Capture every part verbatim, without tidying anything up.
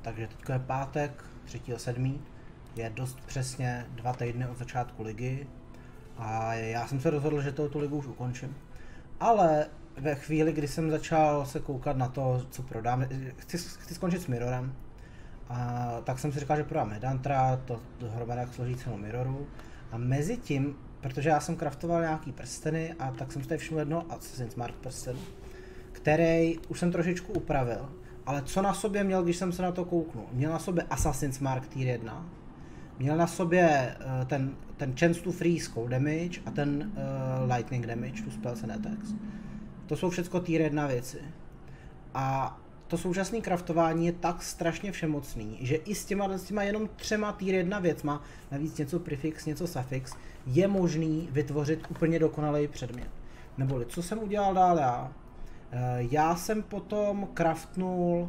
takže teď je pátek, třetího sedmého je dost přesně dva týdny od začátku ligy a já jsem se rozhodl, že tu ligu už ukončím. Ale ve chvíli, kdy jsem začal se koukat na to, co prodám, chci, chci skončit s Mirrorem, a tak jsem si říkal, že prodám Hedantra, to dohromady jak složí cenu Mirroru. A mezi tím, protože já jsem craftoval nějaký prsteny a tak jsem si tady všiml jedno Assassin's Mark prsten, který už jsem trošičku upravil, ale co na sobě měl, když jsem se na to kouknul? Měl na sobě Assassin's Mark tier jedna, měl na sobě uh, ten, ten chance to freeze cold damage a ten uh, lightning damage, tu spells and attacks. To jsou všechno tier jedna věci. A to současné craftování je tak strašně všemocný, že i s těma, s těma jenom třema tier jedna věcma, navíc něco prefix, něco suffix, je možný vytvořit úplně dokonalý předmět. Neboli, co jsem udělal dál já? Já jsem potom craftnul,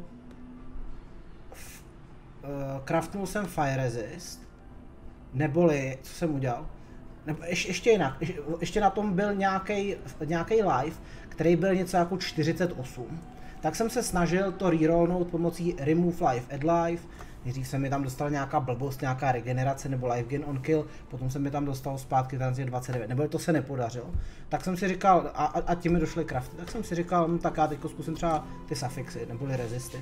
craftnul jsem Fire Resist, neboli, co jsem udělal? Nebo ještě, ještě jinak, ještě na tom byl nějaký nějaký live, který byl něco jako čtyřicet osm. Tak jsem se snažil to rerollnout pomocí Remove Life, Add Life. Nejdřív se mi tam dostala nějaká blbost, nějaká regenerace nebo life gain on kill, potom se mi tam dostalo zpátky ten dvacet devět, nebo to se nepodařilo. Tak jsem si říkal, a, a tím mi došly crafty, tak jsem si říkal, no tak já teď zkusím třeba ty suffixy, neboli resisty.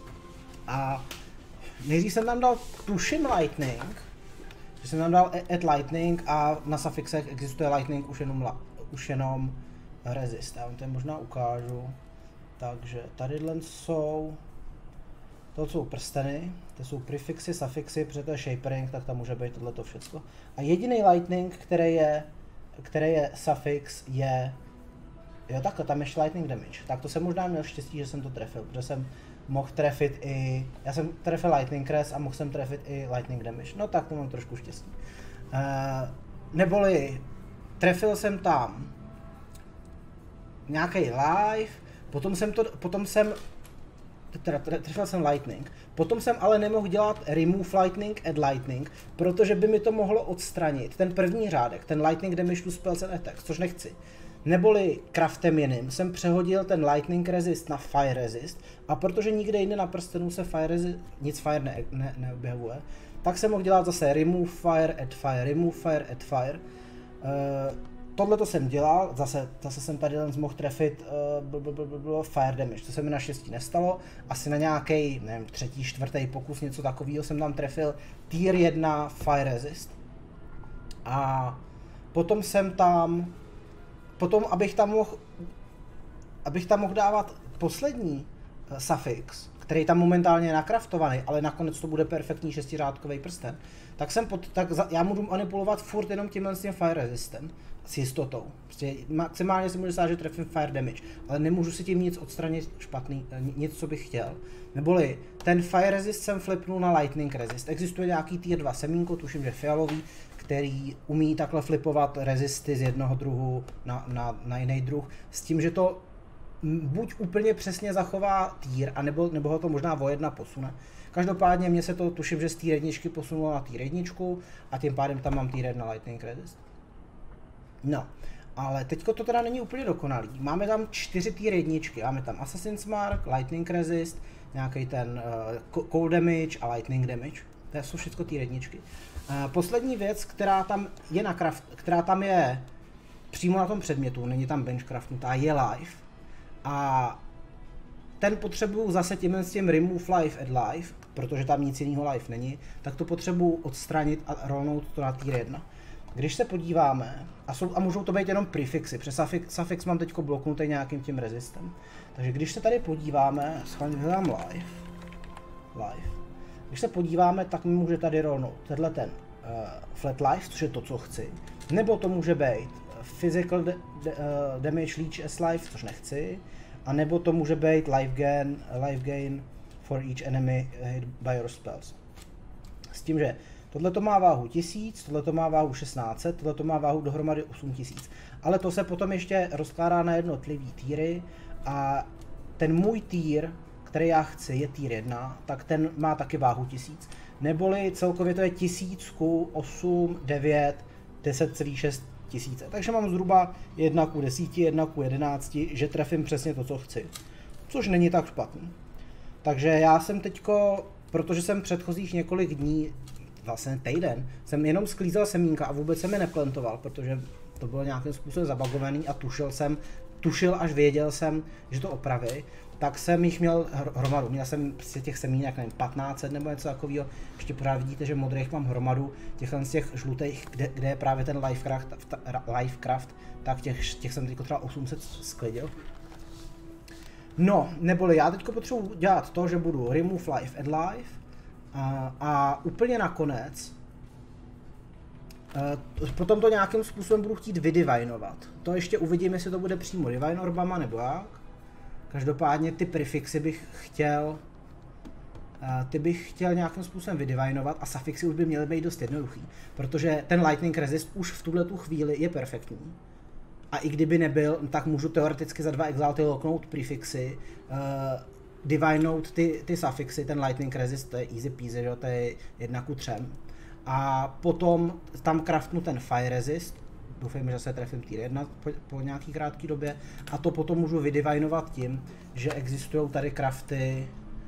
A nejdřív jsem tam dal tuším lightning, že jsem tam dal add lightning a na suffixech existuje lightning už jenom, už jenom resist. Já vám to možná ukážu. Takže tadyhle jsou, to jsou prsteny, to jsou prefixy, suffixy, protože to je shapering, tak tam může být tohleto všecko. A jediný lightning, který je, který je suffix, je, jo takhle, tam ještě lightning damage. Tak to jsem možná měl štěstí, že jsem to trefil, protože jsem mohl trefit i, já jsem trefil lightning crest a mohl jsem trefit i lightning damage. No tak to mám trošku štěstí. Uh, neboli, trefil jsem tam nějaký live, Potom jsem to, potom jsem, teda trefil jsem lightning, potom jsem ale nemohl dělat remove lightning, add lightning, protože by mi to mohlo odstranit ten první řádek, ten lightning damage to spells and attacks, což nechci. Neboli craftem jiným jsem přehodil ten lightning resist na fire resist a protože nikde jinde na prstenu se fire resist, nic fire ne, ne, neobjevuje, tak jsem mohl dělat zase remove fire, add fire, remove fire, add fire. Uh, Tohle to jsem dělal, zase, zase jsem tady jen mohl trefit uh, fire damage, to se mi naštěstí nestalo, asi na nějaký, nevím, třetí, čtvrtý pokus, něco takového jsem tam trefil tier jedna fire resist. A potom jsem tam, potom abych tam mohl, abych tam mohl dávat poslední uh, suffix, který tam momentálně je nakraftovaný, ale nakonec to bude perfektní šestiřádkový prsten, tak jsem pod, tak za, já můžu manipulovat furt jenom tímhle s tím fire resistem, s jistotou. Prostě maximálně si můžu stát, že trefím fire damage, ale nemůžu si tím nic odstranit špatný, nic, co bych chtěl. Neboli ten fire resist jsem flipnul na lightning resist. Existuje nějaký tier dva semínko, tuším, že fialový, který umí takhle flipovat resisty z jednoho druhu na, na, na jiný druh, s tím, že to buď úplně přesně zachová tier, anebo, nebo ho to možná o jedna posune. Každopádně mě se to, tuším, že z tier jedničky posunulo na tier jedničku a tím pádem tam mám tier jedna lightning resist. No, ale teďko to teda není úplně dokonalý. Máme tam čtyři tier jedničky. Máme tam Assassin's Mark, lightning resist, nějaký ten uh, cold damage a lightning damage. To jsou všechno tier jedničky. Uh, poslední věc, která tam je na craft, která tam je přímo na tom předmětu, není tam benchcraftnutá, je life. A ten potřebuju zase tím s tím remove life, add life, protože tam nic jiného life není, tak to potřebuju odstranit a rollnout to na tier jedna. Když se podíváme, a, jsou, a můžou to být jenom prefixy, přes suffix, suffix mám teď bloknutý nějakým tím resistem. Takže když se tady podíváme, schválně hledám live, live. Když se podíváme, tak mi může tady rollnout tenhle ten uh, flat life, což je to, co chci. Nebo to může být physical de, de, uh, damage leech as life, což nechci. A nebo to může být life gain, life gain for each enemy hit by your spells. S tím, že tohle to má váhu tisíc, tohle to má váhu šestnáct set, tohle to má váhu dohromady osm tisíc. Ale to se potom ještě rozkládá na jednotlivý týry a ten můj týr, který já chci, je týr jedna, tak ten má taky váhu tisíc. Neboli celkově to je tisíc ku osm, devět, deset celá šest tisíce. Takže mám zhruba jedna ku deseti, jedna ku jedenácti, že trefím přesně to, co chci. Což není tak špatný. Takže já jsem teďko protože jsem předchozích několik dní, vlastně týden, jsem jenom sklízel semínka a vůbec jsem je neplantoval, protože to bylo nějakým způsobem zabagovaný a tušil jsem, tušil až věděl jsem, že to opraví, tak jsem jich měl hromadu. Měl jsem prostě těch semínek, nevím, patnáct set nebo něco takového. Ještě pořád vidíte, že modrých mám hromadu. Těchhle z těch žlutých, kde, kde je právě ten Lifecraft, Lifecraft tak těch, těch jsem teď třeba osm set sklidil. No, neboli já teď potřebuji dělat to, že budu remove life, add life a, a úplně nakonec uh, potom to nějakým způsobem budu chtít vydivinovat. To ještě uvidím, jestli to bude přímo divine orbama nebo jak. Každopádně ty prefixy bych chtěl, uh, ty bych chtěl nějakým způsobem vydivinovat a suffixy už by měly být dost jednoduchý, protože ten lightning resist už v tuhle tu chvíli je perfektní. A i kdyby nebyl, tak můžu teoreticky za dva exalty loknout prefixy, uh, divinout ty, ty suffixy, ten lightning resist, to je easy peasy, že? To je jedna ku třem. A potom tam craftnu ten fire resist, doufejme, že se trefím tier jedna po, po nějaký krátké době, a to potom můžu vydivinovat tím, že existují tady crafty,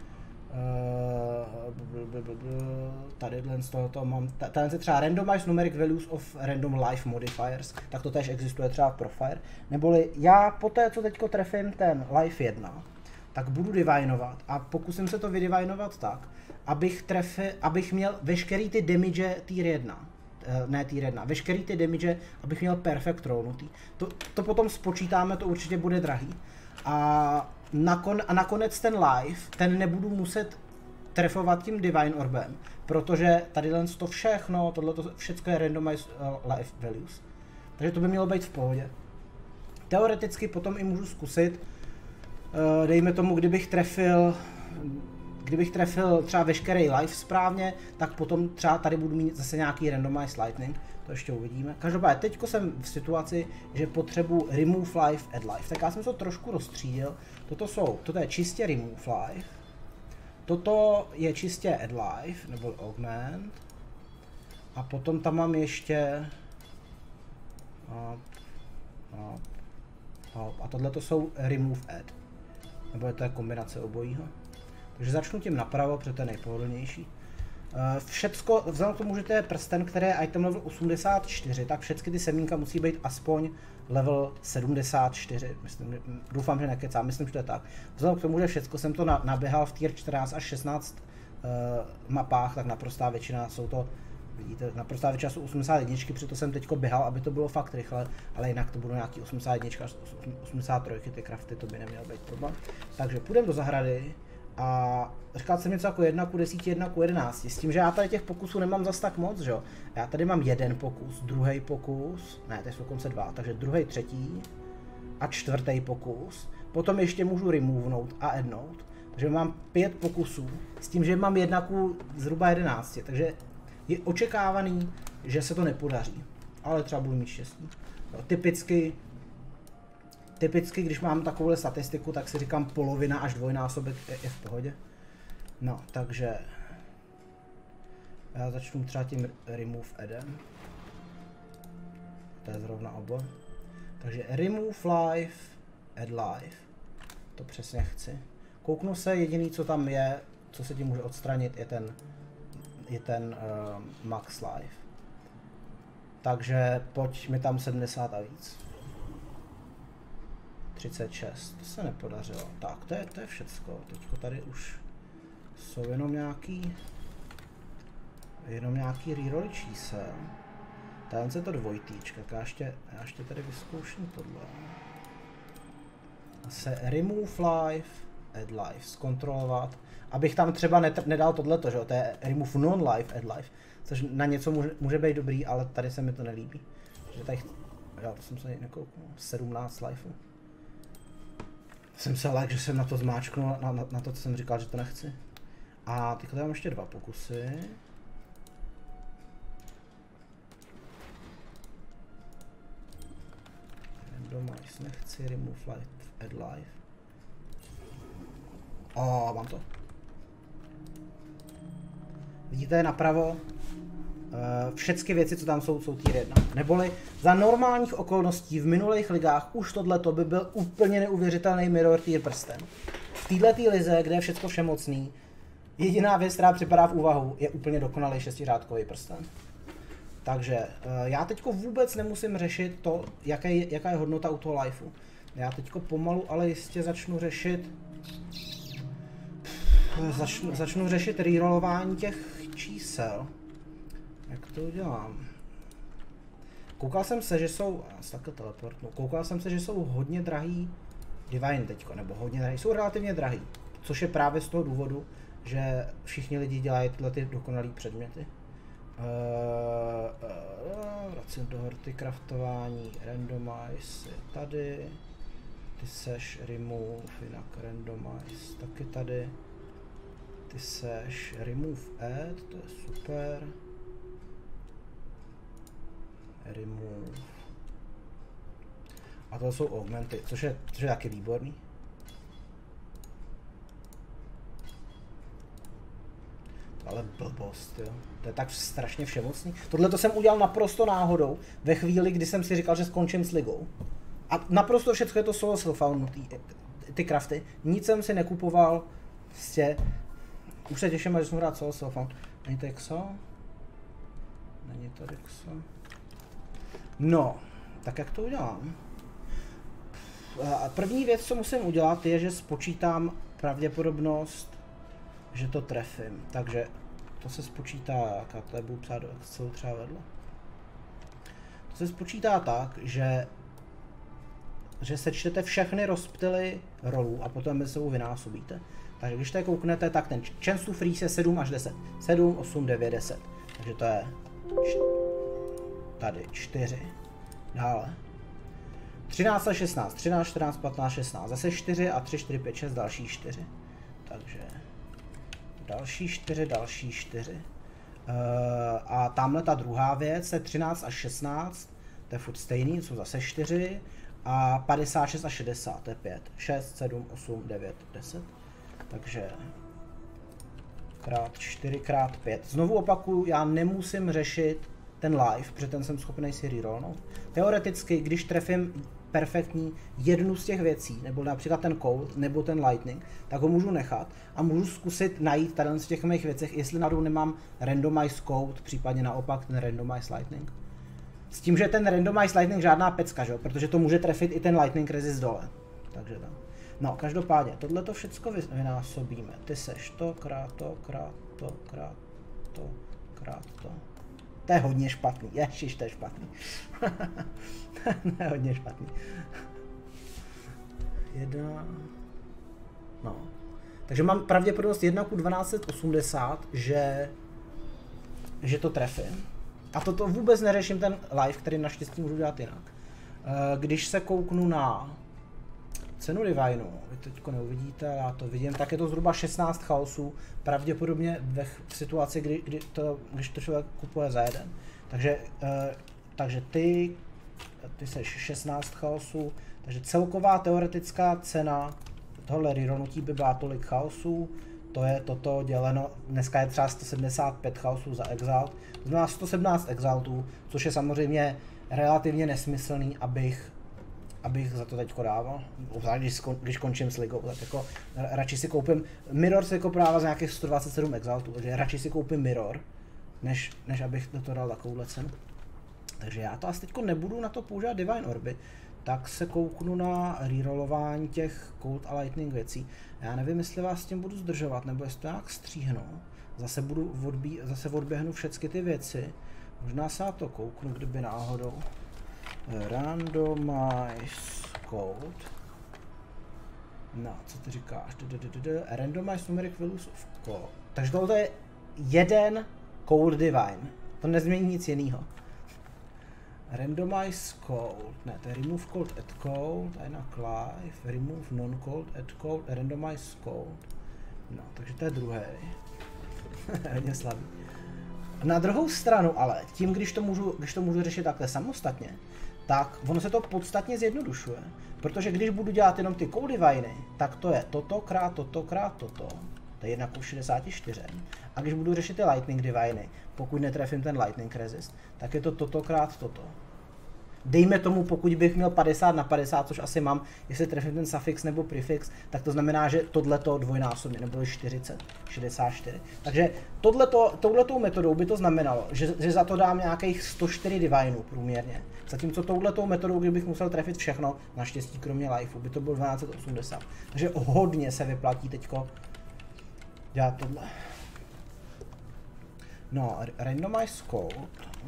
uh, tady z tohoto mám, tady se třeba randomize numeric values of random life modifiers, tak to tež existuje třeba v Profire, neboli já po té, co teďko trefím ten life jedna, tak budu divinovat a pokusím se to vydivinovat tak, abych, trefi, abych měl veškerý ty damage tier jedna. Ne tier jedna, veškerý ty damage, abych měl perfect rollnutý. To, to potom spočítáme, to určitě bude drahý. A, nakon, a nakonec ten life, ten nebudu muset trefovat tím divine orbem, protože tady to všechno, tohle všechno je randomized uh, life values. Takže to by mělo být v pohodě. Teoreticky potom i můžu zkusit, uh, dejme tomu, kdybych trefil Kdybych trefil třeba veškerý life správně, tak potom třeba tady budu mít zase nějaký randomized lightning, to ještě uvidíme. Každopádně teďko jsem v situaci, že potřebuji remove life, add life, tak já jsem to trošku rozstřídil. Toto jsou, toto je čistě remove life, toto je čistě add life, nebo augment, a potom tam mám ještě a, a, a, a tohle to jsou remove add, nebo je to je kombinace obojího. Takže začnu tím napravo, protože to je nejpohodlnější. Všecko, vzhledem k tomu, že to je prsten, který je item level osmdesát čtyři, tak všechny ty semínka musí být aspoň level sedmdesát čtyři. Myslím, doufám, že nekecám, myslím, že to je tak. Vzhledem k tomu, že všecko jsem to naběhal v tier čtrnáct až šestnáct uh, mapách, tak naprostá většina jsou to, vidíte, naprostá většina jsou osmdesát jedna, přitom jsem teďko běhal, aby to bylo fakt rychle, ale jinak to budou nějaký osmdesát jedna až osmdesát tři, ty crafty, to by neměl být problém. Takže půjdeme do zahrady. A říkal jsem něco jako jedna ku deseti, jedna ku jedenácti, s tím, že já tady těch pokusů nemám zas tak moc, že jo. Já tady mám jeden pokus, druhý pokus, ne, to jsou dokonce dva, takže druhý, třetí a čtvrtý pokus. Potom ještě můžu removenout a addnout, takže mám pět pokusů, s tím, že mám jedna ku zhruba jedenácti, takže je očekávaný, že se to nepodaří, ale třeba budu mít štěstí. No, typicky Typicky, když mám takovou statistiku, tak si říkám polovina až dvojnásobek je, je v pohodě. No, takže já začnu třeba tím remove addem. To je zrovna obo. Takže remove life, add life. To přesně chci. Kouknu se, jediný co tam je, co se tím může odstranit, je ten, je ten uh, max life. Takže pojď mi tam sedmdesát a víc. třicet šest, to se nepodařilo. Tak, to je, to je všecko. Teďko tady už jsou jenom nějaký jenom nějaký reroll čísel. Tady se to dvojtýčka, já ještě, já ještě tady vyzkouším tohle. Se remove life, add life, zkontrolovat, abych tam třeba nedal tohleto, že jo, to je remove non-life, add life, což na něco může, může být dobrý, ale tady se mi to nelíbí. Že tady, já to jsem se nekouknul, sedmnáct lifeů. Jsem se like, že jsem na to zmáčknul, na, na, na to, co jsem říkal, že to nechci. A teď tady mám ještě dva pokusy. Randomize nechci, remove life, add life. O, mám to. Vidíte napravo? Všechny věci, co tam jsou, jsou tier jedna. Neboli za normálních okolností v minulých ligách už tohleto by byl úplně neuvěřitelný mirror tier prsten. V této lize, kde je všechno všemocný, Jediná věc, která připadá v úvahu, je úplně dokonalý šestiřádkový prsten. Takže já teďko vůbec nemusím řešit to, jaké, jaká je hodnota u toho lifeu. Já teďko pomalu, ale jistě začnu řešit... Začnu, začnu řešit rerollování těch čísel. Jak to udělám? Koukal jsem se, že jsou... Takhle teleportnu. Koukal jsem se, že jsou hodně drahý Divine teďko, nebo hodně drahý. Jsou relativně drahý. Což je právě z toho důvodu, že všichni lidi dělají tyhle ty dokonalý předměty. Uh, uh, vracím do horty craftování, randomize je tady, ty seš remove, jinak randomize taky tady, ty seš remove add, to je super, remove, a to jsou augmenty, což je, což je taky výborný. Ale blbost, jo. To je tak strašně všemocný. Tohle to jsem udělal naprosto náhodou, ve chvíli, kdy jsem si říkal, že skončím s ligou. A naprosto všechno je to solo self-foundnutý, ty crafty. Nic jsem si nekupoval, prostě. Už se těším, že jsem hrát solo self-found. Není to Exo? Není to Exo? No, tak jak to udělám? První věc, co musím udělat, je, že spočítám pravděpodobnost, že to trefím, takže to se spočítá jak, a to je budu psát do Excelu třeba vedle. To se spočítá tak, že, že sečtete všechny rozptyly rolů a potom mezi sebou vynásobíte. Takže když tady kouknete, tak ten chance to freeze je sedm až deset. sedm, osm, devět, deset. Takže to je tady čtyři. Dále. třináct a šestnáct. třináct, čtrnáct, patnáct, šestnáct. Zase čtyři a tři, čtyři, pět, šest, další čtyři. Takže další čtyři, další čtyři. Uh, a tamhle ta druhá věc je třináct až šestnáct, to je furt stejný, jsou zase čtyři. A padesát šest až šedesát, to je pět. šest, sedm, osm, devět, deset. Takže krát čtyři krát pět. Znovu opakuju, já nemusím řešit ten live, protože ten jsem schopný si rerollnout. Teoreticky, když trefím perfektní jednu z těch věcí, nebo například ten cold, nebo ten lightning, tak ho můžu nechat a můžu zkusit najít tady z těch mých věcech, jestli náhodou nemám randomize cold, případně naopak ten randomize lightning. S tím, že ten randomize lightning žádná pecka, že? Protože to může trefit i ten lightning resist dole. Takže tam. No, každopádně, tohle to všecko vynásobíme. Ty seš to, krát to, krát to, krát to, krát to. To je hodně špatný, ježiš, to je špatný. To je hodně špatný. Jedna... No. Takže mám pravděpodobnost jedna ku dvanáct set osmdesát, že... že to trefím. A toto vůbec neřeším ten live, který naštěstí můžu dělat jinak. Když se kouknu na cenu Divineu, vy teďko neuvidíte, já to vidím, tak je to zhruba šestnáct chaosů, pravděpodobně ve v situaci, kdy, kdy to, když to člověk kupuje za jeden. Takže, uh, takže ty, ty seš šestnáct chaosů, takže celková teoretická cena tohle rerollnutí by byla tolik chaosů, to je toto děleno, dneska je třeba sto sedmdesát pět chaosů za Exalt, to znamená sto sedmnáct Exaltů, což je samozřejmě relativně nesmyslný, abych abych za to teďko dával, obzvlášť když, skon, když končím s ligou, tak jako radši si koupím, Mirror se jako právě za nějakých sto dvacet sedm Exaltů, takže radši si koupím Mirror, než, než abych do toho dal takovouhle cenu. Takže já to asi teďko nebudu na to používat Divine Orby, tak se kouknu na rerollování těch Cold a Lightning věcí. Já nevím, jestli vás s tím budu zdržovat, nebo jestli to nějak stříhnu. Zase budu odbí, zase odběhnu všechny ty věci, možná se na to kouknu, kdyby náhodou. Randomize code. No, co ty říkáš? Randomize numeric values of code. Takže tohle je jeden code divine. To nezmění nic jiného. Randomize code. Ne, to je remove code add code, a jinak live, remove non-code add code, randomize code. No, takže to je druhý. Hodně slabý. Na druhou stranu ale, tím, když to můžu, když to můžu řešit takhle samostatně, tak ono se to podstatně zjednodušuje. Protože když budu dělat jenom ty code diviny, tak to je toto krát toto krát toto. To je jedna ku šedesáti čtyřem. A když budu řešit ty lightning diviny, pokud netrefím ten lightning resist, tak je to toto krát toto. dejme tomu, pokud bych měl padesát na padesát, což asi mám, jestli trefím ten suffix nebo prefix, tak to znamená, že tohleto dvojnásobně, nebo čtyřicet, šedesát čtyři. Takže tohleto, touhletou metodou by to znamenalo, že, že za to dám nějakých sto čtyři divinů průměrně. Zatímco touhletou metodou, kdybych musel trefit všechno, naštěstí kromě lifeu, by to bylo dvanáct set osmdesát. Takže hodně se vyplatí teďko dělat tohle. No, randomize code.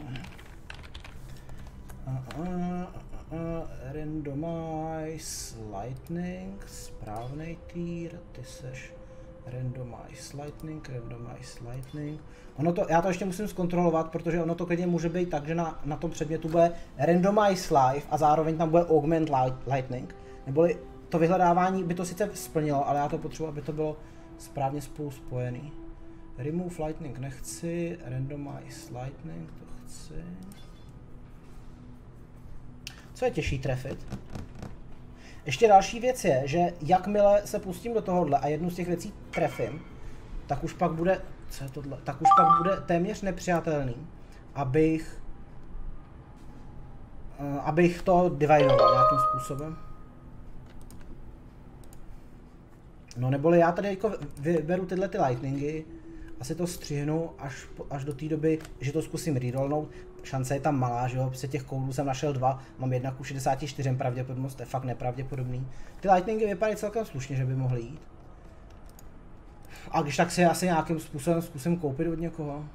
Uh, uh, uh, uh, randomize lightning, správnej týr, ty seš randomize lightning, randomize lightning. Ono to, já to ještě musím zkontrolovat, protože ono to klidně může být tak, že na, na tom předmětu bude randomize live a zároveň tam bude augment lightning. Neboli to vyhledávání by to sice splnilo, ale já to potřebuji, aby to bylo správně spolu spojený. Remove lightning nechci, randomize lightning to chci. Co je těžší trefit? Ještě další věc je, že jakmile se pustím do tohohle a jednu z těch věcí trefím, tak už pak bude, co je tohle? Tak už pak bude téměř nepřijatelný, abych, uh, abych to dividoval nějakým způsobem. No neboli já tady jako vyberu tyhle ty lightningy, asi to střihnu až, až do té doby, že to zkusím rerollnout. Šance je tam malá, že jo, prostě těch kódů jsem našel dva, mám jedna ku šedesáti čtyřem pravděpodobnost, to je fakt nepravděpodobný. Ty lightningy vypadají celkem slušně, že by mohly jít. A když tak si asi nějakým způsobem zkusím koupit od někoho. Uh,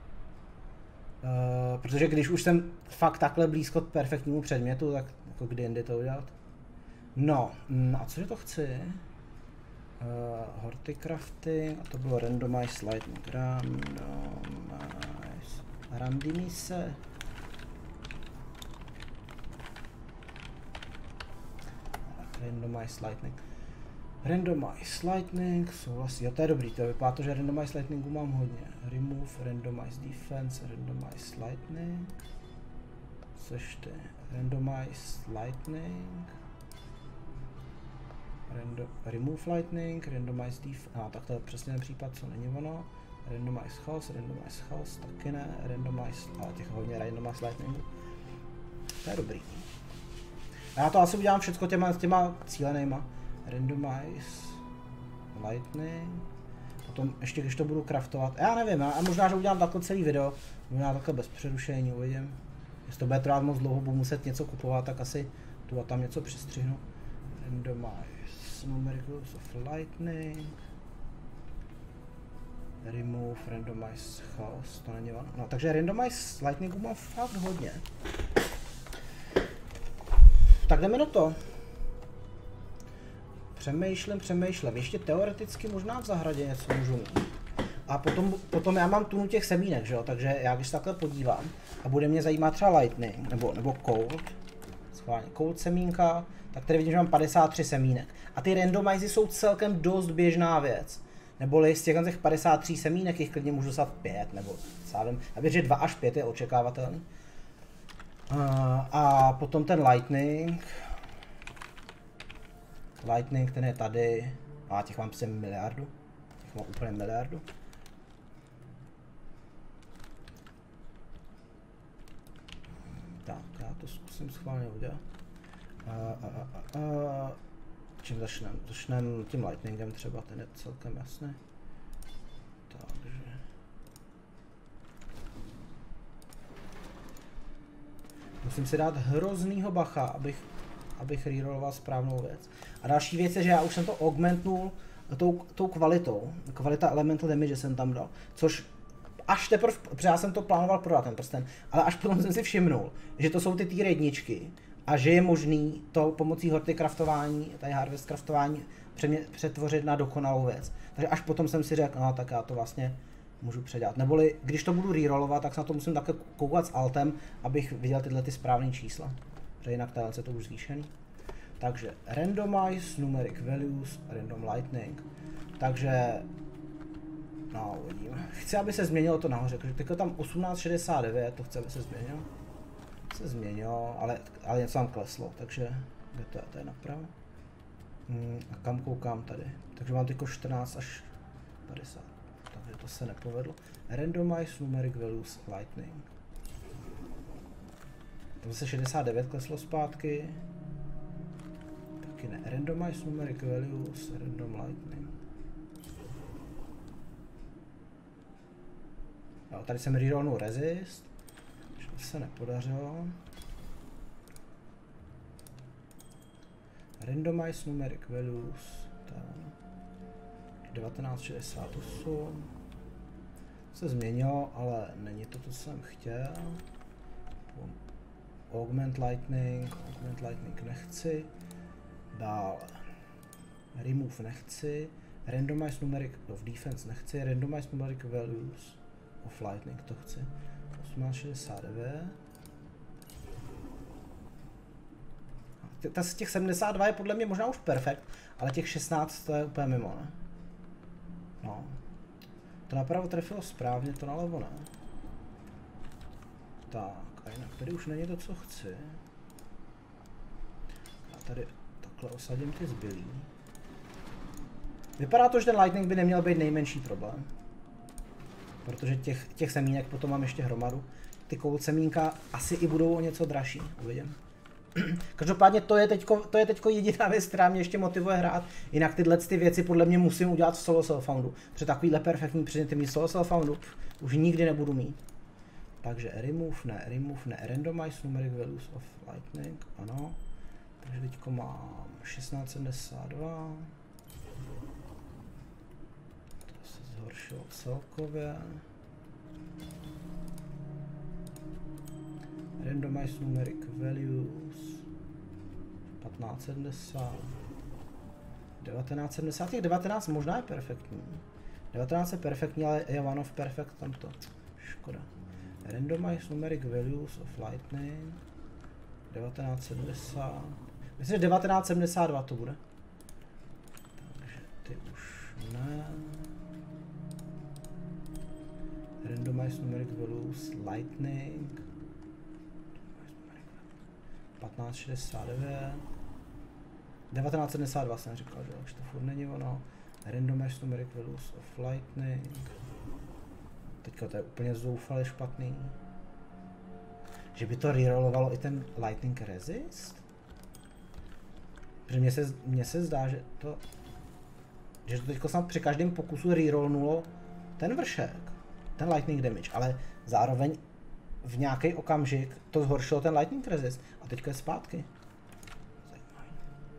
protože když už jsem fakt takhle blízko k perfektnímu předmětu, tak jako kdy jindy to udělat. No, a cože to chci? Uh, Horticrafting, a to bylo randomize lightning, randomize, randomize, randomize lightning, randomize lightning, souhlasí, jo to je dobrý, to vypadá to, že randomize lightningu mám hodně, remove, randomize defense, randomize lightning, což ty, randomize lightning, Rando, remove lightning, randomize def, a tak to je přesně ten případ, co není ono. Randomize house, randomize house, taky ne, randomize, ale těch hodně randomize lightningu. To je dobrý. A já to asi udělám všechno těma, těma cílenýma. Randomize lightning, potom ještě když to budu craftovat, já nevím, a možná, že udělám takhle celý video, možná takhle bez přerušení, uvidím. Jestli to bude trvat moc dlouho, budu muset něco kupovat, tak asi tu a tam něco přestřihnu. Randomize numericals of lightning, remove, randomize house, to není ono. No, takže randomize lightningu mám fakt hodně. Tak jdeme do to. Přemýšlím, přemýšlím. Ještě teoreticky možná v zahradě něco můžu mít. A potom, potom já mám tunu těch semínek, že jo? Takže já když takhle podívám a bude mě zajímat třeba lightning, nebo, nebo cold, schválně cold semínka, tak tady vidím, že mám padesát tři semínek. A ty randomizy jsou celkem dost běžná věc. Neboli z těch padesát tři semínek jich klidně můžu dostat pět, nebo sávím. Já věřím, že dva až pět je očekávatelný. Uh, a potom ten lightning. Lightning, ten je tady. A těch mám prostě miliardu. Těch mám úplně miliardu. Tak, já to zkusím schválně udělat. Uh, uh, uh, uh, čím začneme? Začneme tím lightningem třeba, ten je celkem jasný. Takže... Musím si dát hroznýho bacha, abych, abych rerolloval správnou věc. A další věc je, že já už jsem to augmentnul tou, tou kvalitou. Kvalita elemental damage jsem tam dal. Což až teprve, protože já jsem to plánoval prodat ten prsten, ale až potom jsem si všimnul, že to jsou ty tier jedničky a že je možný to pomocí horticraftování, tady harvest craftování přetvořit na dokonalou věc. Takže až potom jsem si řekl, no tak já to vlastně můžu předělat. Neboli když to budu rerollovat, tak se na to musím také koukat s altem, abych viděl tyhle ty správné čísla. Protože jinak tady je to už zvýšený. Takže randomize numeric values, random lightning. Takže no, uvidíme. Chci, aby se změnilo to nahoře, takže teďka tam osmnáct šedesát devět, to chce, aby se změnilo. Se změnilo, ale, ale něco tam kleslo, takže kde to je, to je napravo. Hmm, a kam koukám tady, takže mám teďko čtrnáct až padesát, takže to se nepovedlo. Randomize numeric values lightning. Tam se šedesát devět kleslo zpátky. Taky ne. Randomize numeric values, random lightning. Jo, tady jsem rerollnul resist. To se nepodařilo. Randomize numeric values. devatenáct šedesát osm. Se změnilo, ale není to, co jsem chtěl. Augment lightning, augment lightning nechci. Dále. Remove nechci. Randomize numeric of defense nechci. Randomize numeric values of lightning to chci. osmnáct šedesát devět. Ta z těch sedmdesát dva je podle mě možná už perfekt, ale těch šestnáct to je úplně mimo, ne? No. To napravo trefilo správně, to nalevo ne. Tak, a jinak tady už není to, co chci. Já tady takhle osadím ty zbylý. Vypadá to, že ten lightning by neměl být nejmenší problém. Protože těch, těch semínek potom mám ještě hromadu. Ty cold semínka asi i budou o něco dražší, uvidím. Každopádně to je teďko, to je teďko jediná věc, která mě ještě motivuje hrát. Jinak tyhle ty věci podle mě musím udělat v solo self-foundu. Protože takovýhle perfektní primitivní solo self-foundu už nikdy nebudu mít. Takže remove ne, remove ne, randomize numeric values of lightning, ano. Takže teďko mám šestnáct sedmdesát dva. To se zhoršilo celkově. Randomize numeric values patnáct sedmdesát, devatenáct sedmdesát, těch devatenáct možná je perfektní. devatenáct je perfektní, ale je one of perfect tamto. Škoda. Randomize numeric values of lightning devatenáct sedmdesát. Myslím, že devatenáct sedmdesát dva to bude. Takže ty už ne. Randomize numeric values lightning patnáct šedesát devět. devatenáct sedmdesát dva jsem říkal, že už to furt není ono. Randomize numeric values of lightning. Teďka to je úplně zoufale špatný. Že by to rerollovalo i ten lightning resist? Protože mně se, mně se zdá, že to... Že to teďko snad při každém pokusu rerollnulo ten vršek. Ten lightning damage, ale zároveň v nějaký okamžik to zhoršilo ten lightning resist a teďka je zpátky. Zajímavý.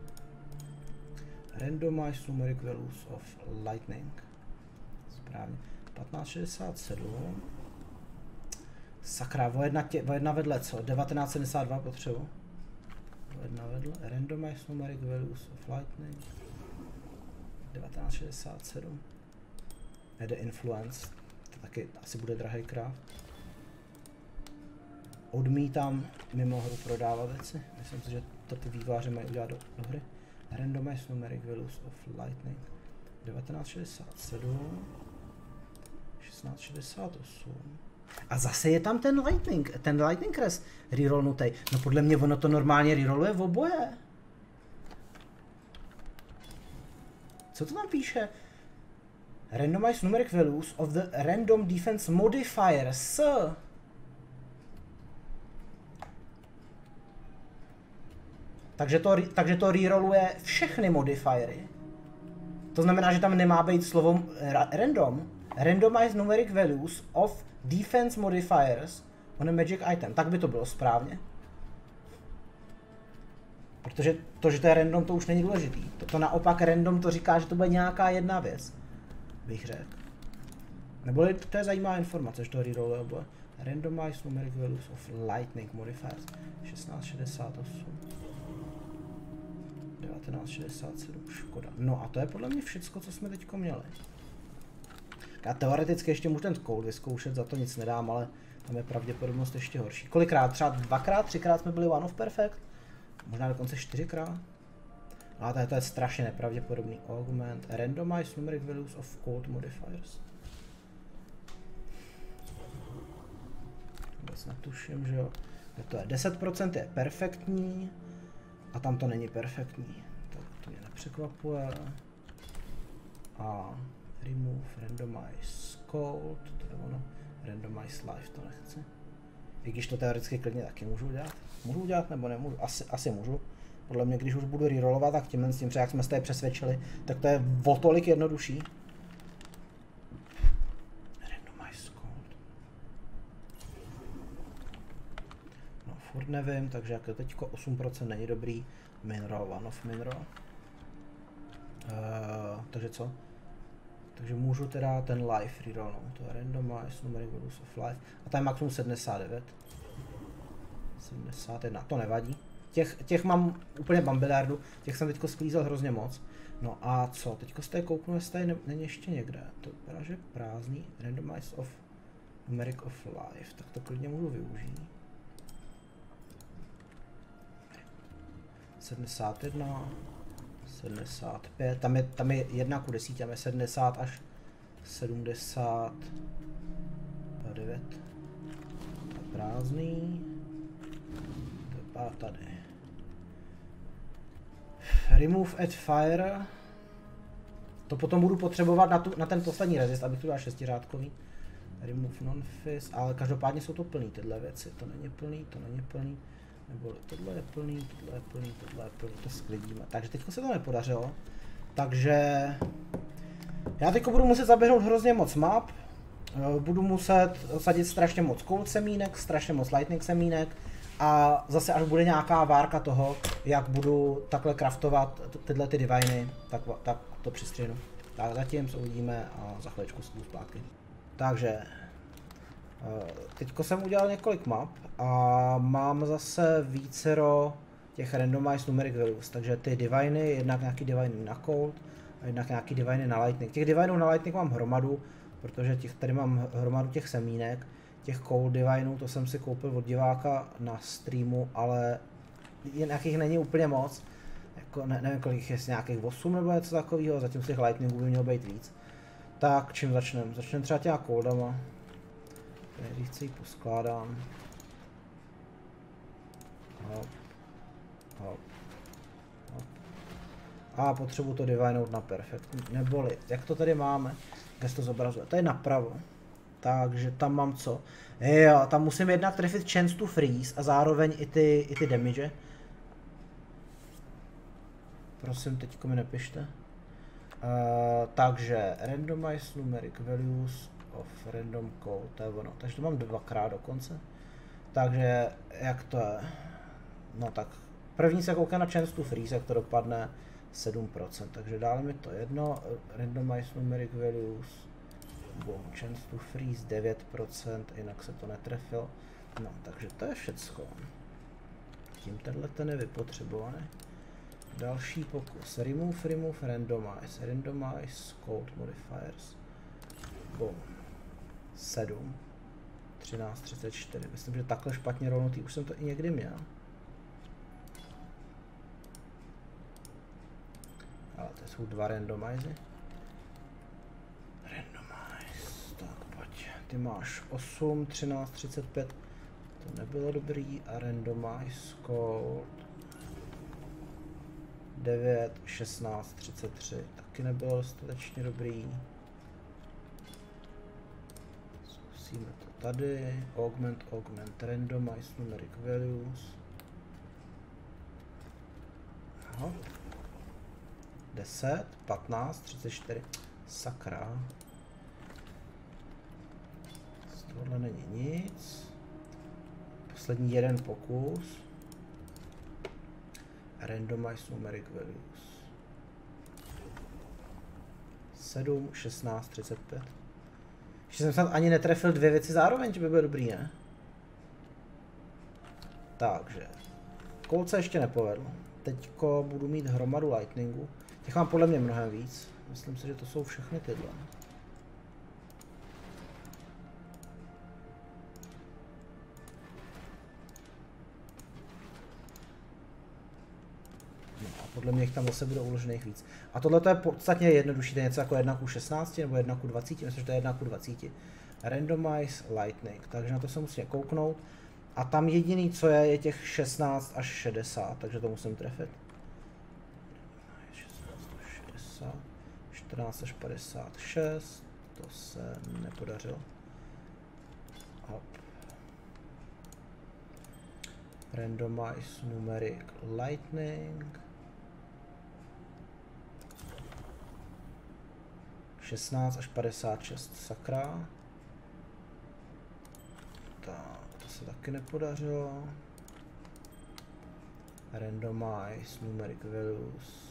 Randomize numeric values of lightning. Správně. patnáct šedesát sedm. Sakra, o jedna, tě, o jedna vedle co? devatenáct sedmdesát dva potřebu. O jedna vedle. Randomize numeric values of lightning. devatenáct šedesát sedm. Jede influence. To taky asi bude drahý craft. Odmítám mimo hru prodávat věci. Myslím si, že to ty vývojáři mají udělat do, do hry. Randomize numeric values of lightning. devatenáct šedesát sedm. šestnáct šedesát osm. A zase je tam ten lightning, ten lightning res rerollnutej. No podle mě ono to normálně rerolluje v oboje. Co to tam píše? Randomize numeric values of the random defense modifiers. Takže to, takže to rerolluje všechny modifiery. To znamená, že tam nemá být slovo ra random. Randomize numeric values of defense modifiers on a magic item. Tak by to bylo správně. Protože to, že to je random, to už není důležitý. To, to naopak random to říká, že to bude nějaká jedna věc. Bych řekl. Nebo to je zajímavá informace, že to rerolluje oboje. Randomize numeric values of lightning modifiers. šestnáct šedesát osm. devatenáct šedesát sedm, škoda. No a to je podle mě všecko, co jsme teďko měli. Já teoreticky ještě můžu ten code vyzkoušet, za to nic nedám, ale tam je pravděpodobnost ještě horší. Kolikrát? Třeba dvakrát, třikrát jsme byli one of perfect? Možná dokonce čtyřikrát? Ale to je, to je strašně nepravděpodobný. Augment, randomize numeric values of code modifiers. Vůbec netuším, že jo. To je deset procent je perfektní. A tam to není perfektní, tak to mě nepřekvapuje. A remove, randomize, cold, to je ono, randomize life, to nechci. I když to teoreticky klidně taky můžu udělat. Můžu udělat nebo nemůžu? Asi, asi můžu. Podle mě, když už budu rerollovat, tak tímhle s tím, jak jsme se tady přesvědčili, tak to je o tolik jednodušší. Randomize code. No, furt nevím, takže jak je teďko osm procent není dobrý. Mineral, one of mineral. Uh, takže co? Takže můžu teda ten life rerollnout. To je randomize, numeric values of life. A tam je maximum sedmdesát devět. sedmdesát jedna, to nevadí. Těch, těch mám úplně bambiliardu, těch jsem teďko sklízel hrozně moc. No a co, teďko z té kouknu, jestli tady není ještě někde. To vypadá, že je prázdný. Randomize of numeric of life, tak to klidně můžu využít. sedmdesát jedna, sedmdesát pět, tam je, tam je jedna ku deseti, tam je sedmdesát až sedmdesát devět. Prázdný. A tady. Remove add fire. To potom budu potřebovat na, tu, na ten poslední resist, abych tu dal šestiřádkový. Remove non-fizz, ale každopádně jsou to plný tyhle věci. To není plný, to není plný. Nebo tohle je plný, tohle je plný, tohle je plný, to sklidíme. Takže teďko se to nepodařilo. Takže já teďko budu muset zaběhnout hrozně moc map. Budu muset sadit strašně moc cold semínek, strašně moc lightning semínek. A zase až bude nějaká várka toho, jak budu takhle craftovat tyhle ty diviny, tak, tak to přistřihnu. Tak zatím se uvidíme a za chvíličku se jdu zpátky. Takže teďko jsem udělal několik map a mám zase vícero těch randomized numeric values, takže ty diviny, jednak nějaký diviny na cold a jednak nějaký diviny na lightning. Těch divinů na lightning mám hromadu, protože těch, tady mám hromadu těch semínek. Těch cold divinů, to jsem si koupil od diváka na streamu, ale nějakých není úplně moc. Jako ne, nevím kolik je, nějakých osm nebo něco takového, zatím z těch lightningů by mělo být víc. Tak čím začneme? Začneme třeba těma coldama. Nejdřív si ji poskládám. Hop. Hop. Hop. A potřebuji to divinout na perfect. Neboli, jak to tady máme? Jak se to zobrazuje? To je napravo. Takže tam mám co? Jo, tam musím jednak trefit chance to freeze a zároveň i ty, i ty damage. Prosím, teďko mi nepište. Uh, takže randomize numeric values of random code, to je ono. Takže to mám dvakrát dokonce. Takže jak to je? No tak první se koukám na chance to freeze, jak to dopadne sedm procent. Takže dále mi to jedno. Randomize numeric values. Boom, chance to freeze devět procent, jinak se to netrefilo. No, takže to je všecko. Tím tenhle ten je vypotřebovaný. Další pokus. Remove, remove, randomize. Randomize code modifiers. Boom. sedm. třináct, třicet čtyři. Myslím, že takhle špatně rovnutý. Už jsem to i někdy měl. Ale to jsou dva randomizy. Ty máš osm, třináct, třicet pět, to nebylo dobrý, a randomize code devět, šestnáct, třicet tři, taky nebylo dostatečně dobrý. Zkusíme to tady, augment, augment, randomize numeric values. Aha. deset, patnáct, třicet čtyři, sakra. Tohle není nic. Poslední jeden pokus. Randomize numeric values. sedm, šestnáct, třicet pět. Ještě jsem snad ani netrefil dvě věci zároveň, že by bylo dobrý, ne? Takže. Cold se ještě nepovedl. Teďko budu mít hromadu lightningu. Těch mám podle mě mnohem víc. Myslím si, že to jsou všechny tyhle. Podle mě jich tam zase bude uložených víc. A tohle je podstatně jednodušší, to je něco jako jedna ku šestnácti nebo jedna ku dvaceti, myslím, že to je jedna ku dvaceti. Randomize lightning, takže na to se musím kouknout. A tam jediný, co je, je těch šestnáct až šedesát, takže to musím trefit. šestnáct až šedesát, čtrnáct až padesát šest, to se nepodařilo. Hop. Randomize numeric lightning. šestnáct až padesát šest, sakra. Tak, to se taky nepodařilo. Randomize numeric values.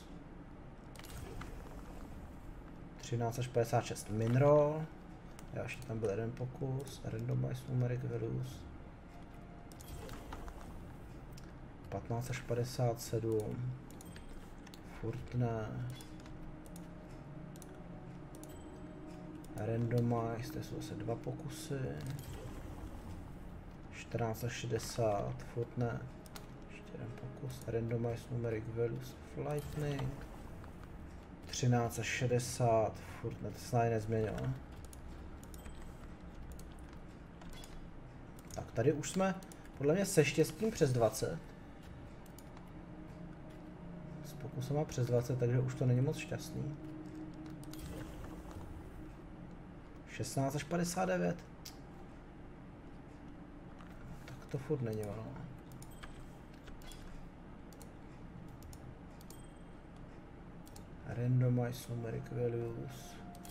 třináct až padesát šest, minroll. Já ještě tam byl jeden pokus. Randomize numeric values. patnáct až padesát sedm. Furt ne. Randomize, to jsou asi dva pokusy. čtrnáct až šedesát, furt ne. Ještě jeden pokus. Randomize numeric values of lightning. třináct až šedesát, furt ne, to se snad nezměnilo. Tak tady už jsme podle mě se štěstím přes dvacet. S pokusem přes dvacet, takže už to není moc šťastný. šestnáct až padesát devět. Tak to furt není ono. Randomize numeric values.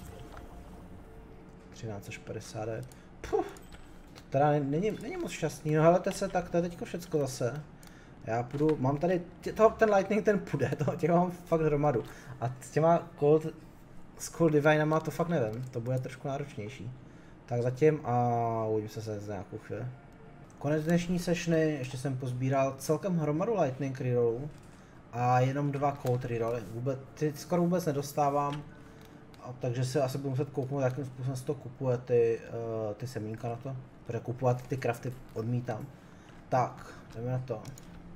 třináct až padesát devět. Puh, to teda není, není moc šťastný, no helete se, tak to je teďko všecko zase. Já půjdu, mám tady, tě, to, ten lightning ten půjde, to, těch mám fakt hromadu. A s těma cold, s cold divinama to fakt nevím, to bude trošku náročnější. Tak zatím a uvidím se se za nějakou chvíli. Konec dnešní sessiony, ještě jsem pozbíral celkem hromadu lightning rerollů. A jenom dva cold reroll, vůbec, ty skoro vůbec nedostávám. A takže si asi budu muset koupnout, jakým způsobem se to kupuje ty, uh, ty semínka na to. Protože kupovat ty crafty odmítám. Tak, jdeme na to.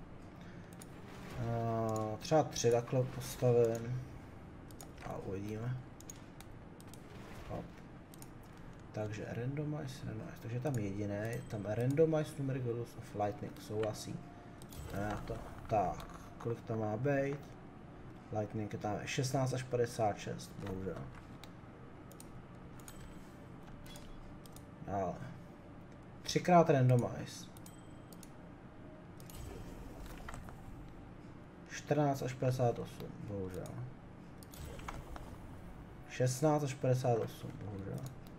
Uh, třeba tři takhle postavím. A uvidíme. Hop. Takže randomize, randomize, takže tam jediné, tam randomize numeric values of lightning, souhlasí. Jdeme na to. Tak, kolik to má být? Lightning je tam šestnáct až padesát šest, bohužel. Dále. Třikrát randomize. čtrnáct až padesát osm, bohužel. šestnáct až padesát osm, bohužel.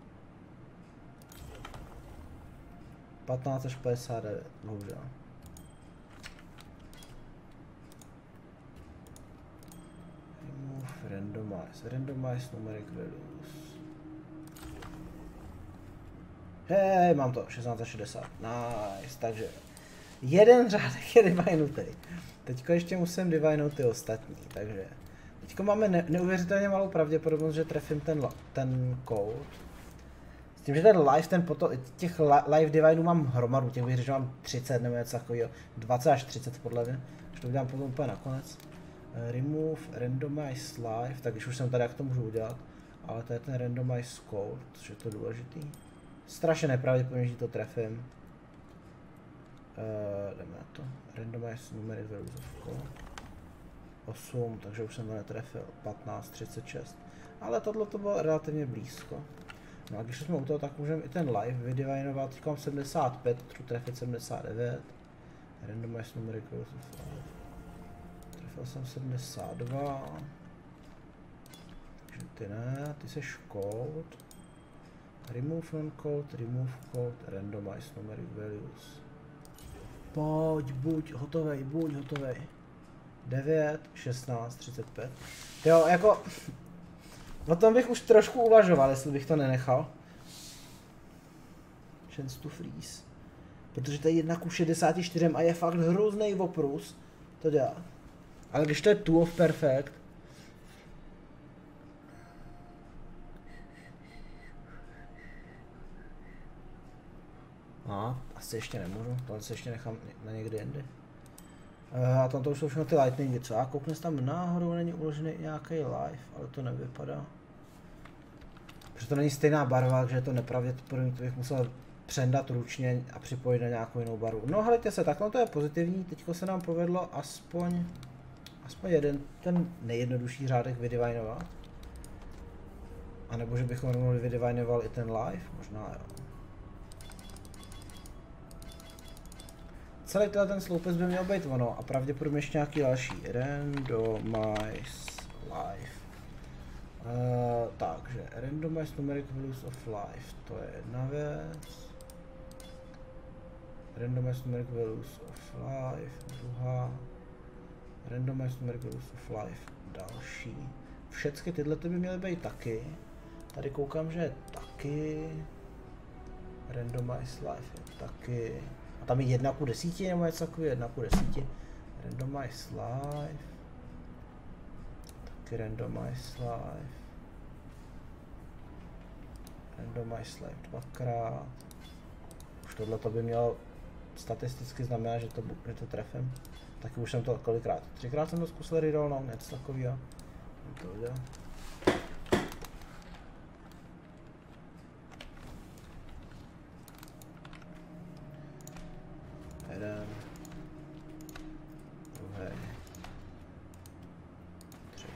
patnáct až padesát devět, bohužel. Remove, randomize, randomize numeric values. Hej, mám to, šestnáct až šedesát, nice, takže jeden řádek je divinutý. Teďko ještě musím divinout ty ostatní, takže teďko máme ne neuvěřitelně malou pravděpodobnost, že trefím ten, ten code. S tím, že ten live, ten potom, těch live divinů mám hromadu, těch bych řekl, že mám třicet nebo něco takového, dvacet až třicet podle mě, až to udělám potom úplně nakonec. Uh, remove, randomize live, tak když už jsem tady, jak to můžu udělat, ale to je ten randomize code, což je to důležitý. Strašně nepravděpodobně, že to trefím. Uh, jdeme na to. Randomize numeric values of code. osm, takže už jsem to netrefil. patnáct, třicet šest. Ale tohle to bylo relativně blízko. No a když jsme u toho, tak můžeme i ten live vydivinovat. Teď mám sedmdesát pět, třu trefit sedmdesát devět. Randomize numeric values of code. Trefil jsem sedmdesát dva. Takže ty ne, ty seš code. Remove non-code, remove code, randomize numeric values. Pojď, buď hotovej, buď hotovej. devět, šestnáct, třicet pět. Jo, jako... O tom bych už trošku uvažoval, jestli bych to nenechal. Chance to freeze. Protože to je jedna ku šedesáti čtyřem a je fakt hrozný oprus to dělat. Ale když to je two of perfect... A, asi ještě nemůžu, tohle se ještě nechám na někdy jindy. A tam to už jsou všechno ty lightningy, co? A koukne se tam náhodou, není uložený nějaký live, ale to nevypadá. Protože to není stejná barva, takže je to nepravděpodobný, to bych musel přendat ručně a připojit na nějakou jinou barvu. No hledajte se, takhle to je pozitivní, teďko se nám povedlo aspoň, aspoň jeden, ten nejjednodušší řádek vydivinovat. A nebo že bychom mohli vydivinoval i ten live, možná jo. celý ten sloupec by měl být ono a pravděpodobně ještě nějaký další. Randomize life. Uh, takže randomize numeric values of life, to je jedna věc. Randomize numeric values of life, druhá. Randomize numeric values of life, další. Všechny tyhle by měly být taky. Tady koukám, že je taky. Randomize life je taky. A tam je jedna ku desíti nebo něco takový, jedna ku desíti. Randomize life. Taky randomize life. Randomize life dvakrát. Už tohle to by mělo statisticky znamenat, že to, že to trefím. Taky už jsem to kolikrát. Třikrát jsem to zkusil rerollnout, něco takového. To udělal. Jeden. Druhý. Třetí.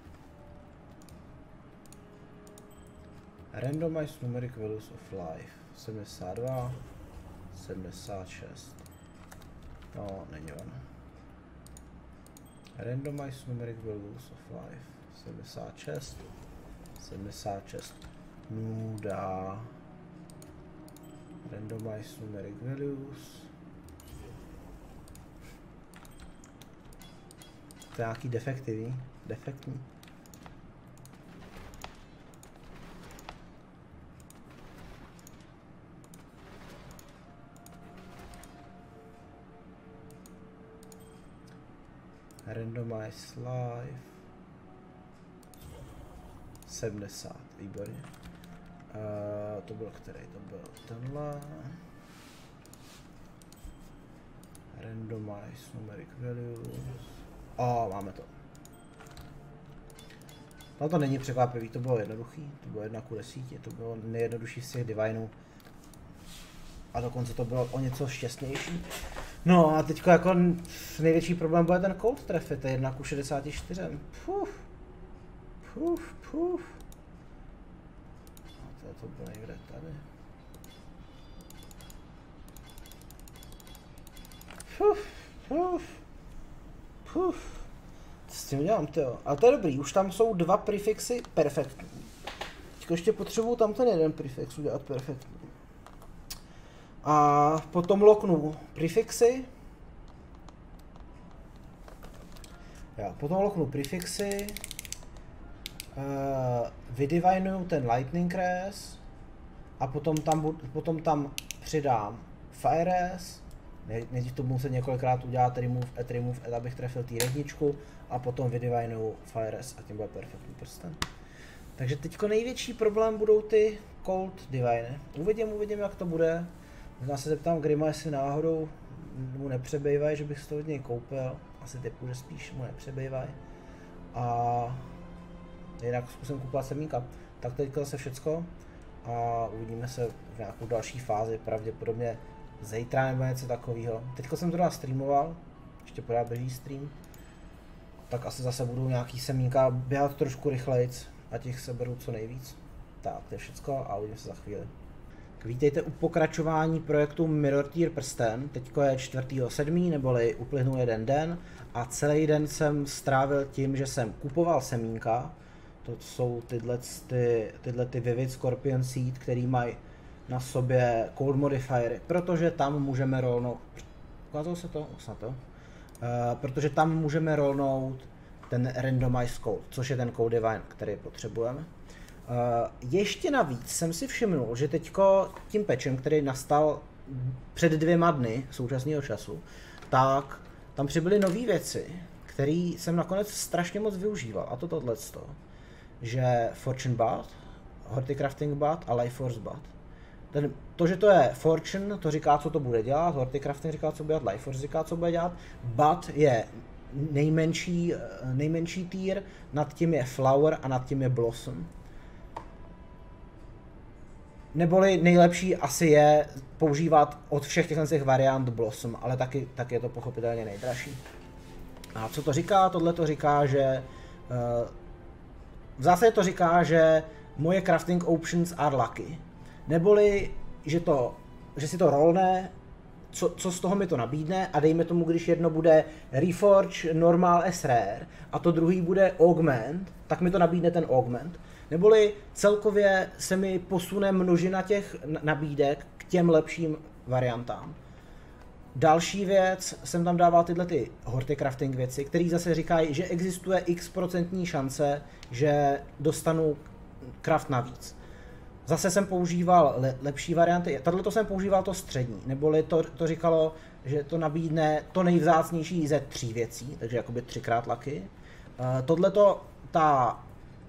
Randomize numeric values of life. sedmdesát dva. sedmdesát šest. No, není ono. Randomize numeric values of life. sedmdesát šest. sedmdesát šest. Nuda. Randomize numeric values. To je nějaký defektivní. Defektní. Randomize life. sedmdesát, výborně. Uh, to byl který? To byl tenhle. Randomize numeric values. A oh, máme to. No to není překvapivý, to bylo jednoduchý. To bylo jedna ku desíti, to bylo nejjednodušší z těch divinů. A dokonce to bylo o něco šťastnější. No a teďko jako největší problém bude ten cold trefit, to je jedna ku šedesáti čtyřem. Puf. Puf, puf. A to, to bylo někde tady. Puf, puf. Puf. Co s tím dělám, tyjo? Ale to je dobrý, už tam jsou dva prefixy perfektní. Teďko ještě potřebuju tam ten jeden prefix udělat perfektní. A potom loknu prefixy. Já potom loknu prefixy. Uh, vydivinuju ten lightning res. A potom tam, potom tam přidám fire res. Nejdřív to muset několikrát udělat remove at remove at, abych trefil tý jedničku. A potom vydivinuju fire res a tím bude perfektní prsten. Takže teďko největší problém budou ty cold diviny. Uvidím, uvidím jak to bude. Možná se zeptám Grima, jestli náhodou mu nepřebejvají, že bych si to od něj koupil. Asi typu, že spíš mu nepřebejvají. A jinak zkusím kupovat semínka. Tak teďka zase všecko. A uvidíme se v nějakou další fázi, pravděpodobně zítra nebo něco takového. Teďka jsem to teda streamoval, ještě pořád běží stream. Tak asi zase budu nějaký semínka běhat trošku rychlejc a těch seberu co nejvíc. Tak to je všecko a uvidíme se za chvíli. Vítejte u pokračování projektu Mirror Tier prsten. Teďko je čtvrtého sedmého neboli uplynul jeden den a celý den jsem strávil tím, že jsem kupoval semínka. To jsou tyhle ty, tyhle ty Vivid Scorpion Seed, který mají na sobě cold modifiery, protože tam můžeme rollnout. Ukázalo se to? Snad to. Uh, protože tam můžeme rollnout ten randomized code, což je ten code divine, který potřebujeme. Uh, ještě navíc jsem si všimnul, že teďko tím patchem, který nastal před dvěma dny současného času, tak tam přibyly nové věci, které jsem nakonec strašně moc využíval, a to tohleto, že Fortune Bat, Horticrafting Bat a Life Force Bat. Ten, to, že to je Fortune, to říká, co to bude dělat, Horticrafting říká, co bude dělat, Life Force říká, co bude dělat, Bat je nejmenší, nejmenší tier, nad tím je Flower a nad tím je Blossom. Neboli nejlepší asi je používat od všech těch variant Blossom, ale taky, taky je to pochopitelně nejdražší. A co to říká? Tohle to říká, že uh, v zásadě to říká, že moje crafting options are lucky. Neboli, že, to, že si to rollne co, co z toho mi to nabídne a dejme tomu, když jedno bude Reforge Normal S Rare a to druhý bude Augment, tak mi to nabídne ten Augment. Neboli celkově se mi posune množina těch nabídek k těm lepším variantám. Další věc, jsem tam dával tyhle ty horticrafting věci, které zase říkají, že existuje x procentní šance, že dostanu craft navíc. Zase jsem používal le, lepší varianty, tato jsem používal to střední, neboli to, to říkalo, že to nabídne to nejvzácnější ze tří věcí, takže jakoby třikrát lucky. Uh, tohleto, ta,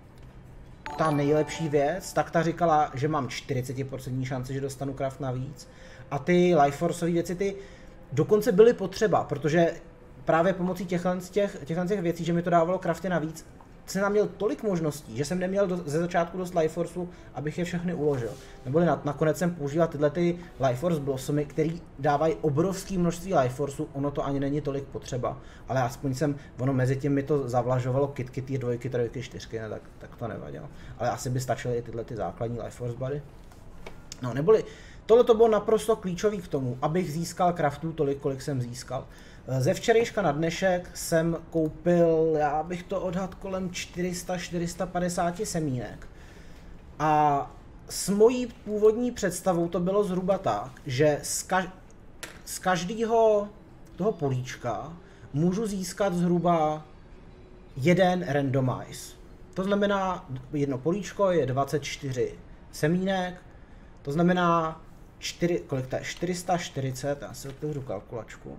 ta nejlepší věc, tak ta říkala, že mám čtyřicet procent šance, že dostanu craft navíc. A ty Lifeforceové věci, ty dokonce byly potřeba, protože právě pomocí těchto těch, těch věcí, že mi to dávalo crafty navíc, jsem tam měl tolik možností, že jsem neměl do, ze začátku dost Lifeforceu, abych je všechny uložil. Neboli na, nakonec jsem používal tyhle ty Lifeforce Blossomy, které dávají obrovské množství Lifeforceu, ono to ani není tolik potřeba, ale aspoň jsem, ono mezi tím mi to zavlažovalo kitky, ty dvojky, trojky, čtyřky, ne, tak, tak to nevadilo. Ale asi by stačily i tyhle ty základní Lifeforce body. No, neboli tohle to bylo naprosto klíčový k tomu, abych získal craftů tolik, kolik jsem získal. Ze včerejška na dnešek jsem koupil, já bych to odhadl kolem čtyři sta až čtyři sta padesát semínek. A s mojí původní představou to bylo zhruba tak, že z, kaž z každého toho políčka můžu získat zhruba jeden randomize. To znamená, jedno políčko je dvacet čtyři semínek, to znamená čtyři, kolik to je? čtyři sta čtyřicet, já si otevřu kalkulačku.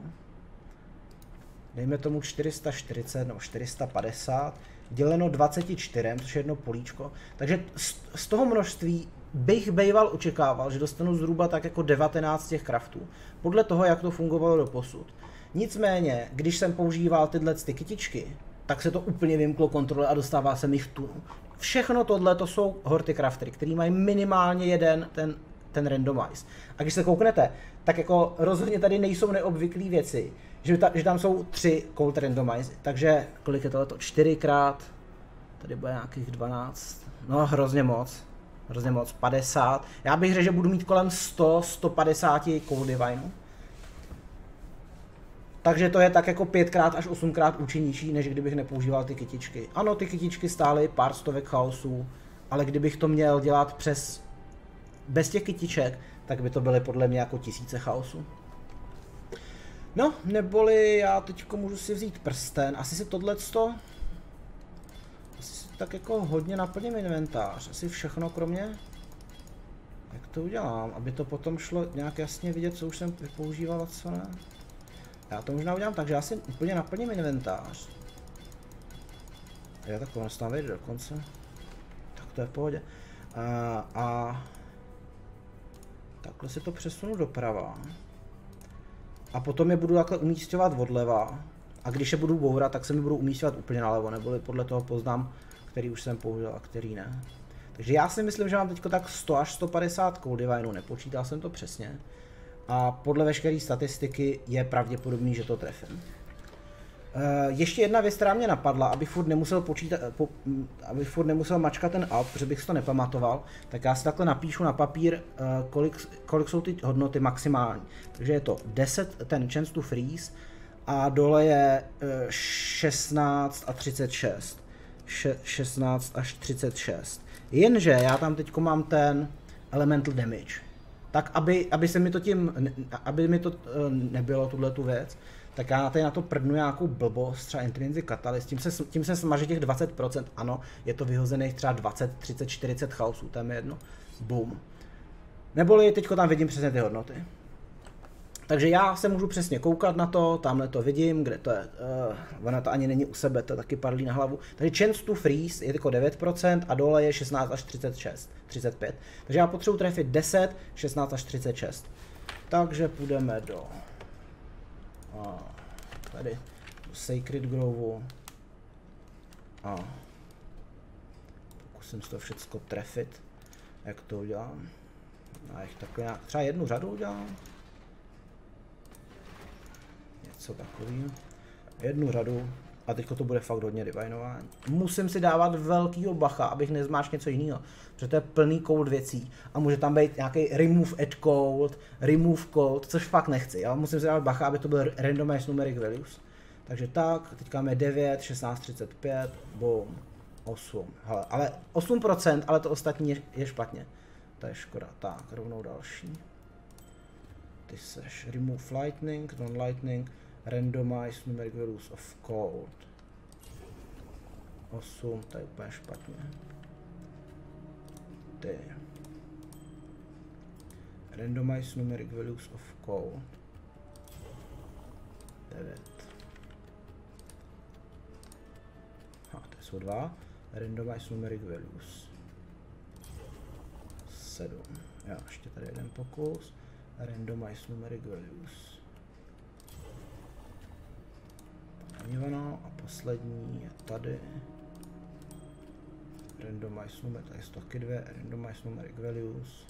Dejme tomu čtyři sta čtyřicet nebo čtyři sta padesát, děleno dvacet čtyři, což je jedno políčko. Takže z toho množství bych býval očekával, že dostanu zhruba tak jako devatenáct těch craftů. Podle toho, jak to fungovalo doposud. Nicméně, když jsem používal tyhle ty kytičky, tak se to úplně vymklo kontrole a dostává se mi jich tunu. Všechno tohle to jsou horticraftery, který mají minimálně jeden ten, ten randomize. A když se kouknete, tak jako rozhodně tady nejsou neobvyklé věci. Že, ta, že tam jsou tři cold randomize, takže kolik je tohleto? čtyřikrát, tady bude nějakých dvanáct, no hrozně moc, hrozně moc, padesát. Já bych řekl, že budu mít kolem sto, sto padesát cold divineů. Takže to je tak jako pětkrát až osmkrát účinnější, než kdybych nepoužíval ty kytičky. Ano, ty kytičky stály pár stovek chaosů, ale kdybych to měl dělat přes, bez těch kytiček, tak by to byly podle mě jako tisíce chaosů. No, neboli já teďko můžu si vzít prsten, asi si tohleto, asi si tak jako hodně naplním inventář, asi všechno kromě, jak to udělám, aby to potom šlo nějak jasně vidět, co už jsem používal a co ne. Já to možná udělám tak, že já si úplně naplním inventář. Já tak to tam vejde dokonce, tak to je v pohodě. A, a takhle si to přesunu doprava. A potom je budu takhle umísťovat odleva. A když je budu bourat, tak se mi budu umísťovat úplně nalevo, neboli podle toho poznám, který už jsem použil a který ne. Takže já si myslím, že mám teď tak sto až sto padesát cold divineů, nepočítal jsem to přesně. A podle veškeré statistiky je pravděpodobný, že to trefím. Uh, ještě jedna věc, která mě napadla, aby furt nemusel počítat, po, aby furt nemusel mačkat ten up, protože bych si to nepamatoval, tak já si takhle napíšu na papír, uh, kolik, kolik jsou ty hodnoty maximální. Takže je to deset ten chance to freeze a dole je uh, šestnáct a třicet šest. Še, šestnáct až třicet šest. Jenže já tam teď mám ten elemental damage. Tak aby, aby se mi to tím, aby mi to uh, nebylo tuhle tu věc, tak já tady na to prdnu nějakou blbost, třeba Intrinsic Catalyst, tím se, tím se smaže těch dvacet procent, ano, je to vyhozených třeba dvacet, třicet, čtyřicet chaosů, tam je jedno, boom. Neboli teďko tam vidím přesně ty hodnoty. Takže já se můžu přesně koukat na to, tamhle to vidím, kde to je, uh, ona to ani není u sebe, to taky padlí na hlavu. Takže chance to freeze je jako devět procent a dole je šestnáct až třicet šest, třicet pět. Takže já potřebuji trefit deset, šestnáct až třicet šest. Takže půjdeme do... A tady do Sacred Grove a pokusím si to všechno trefit, jak to udělám. A jich takhle nějak, třeba jednu řadu udělám. Něco takového. Jednu řadu A teďko to bude fakt hodně divinování. Musím si dávat velkýho bacha, abych nezmáčkl něco jiného. Protože to je plný cold věcí. A může tam být nějaký remove add cold, remove cold, což fakt nechci. Jo? Musím si dávat bacha, aby to byl randomized numeric values. Takže tak, teďka máme devět, šestnáct, třicet pět, boom, osm. Hele, ale osm procent, ale to ostatní je, je špatně. To je škoda. Tak, rovnou další. Ty seš remove lightning, non-lightning, randomize numeric values of cold. osm, to je úplně špatně. Ty. Randomize numeric values of cold. devět. A to jsou dva. Randomize numeric values. sedm. Jo, ještě tady jeden pokus. Randomize numeric values. Ono, a poslední je tady. Randomize numeric, tady jsou taky dvě. Randomize numeric values.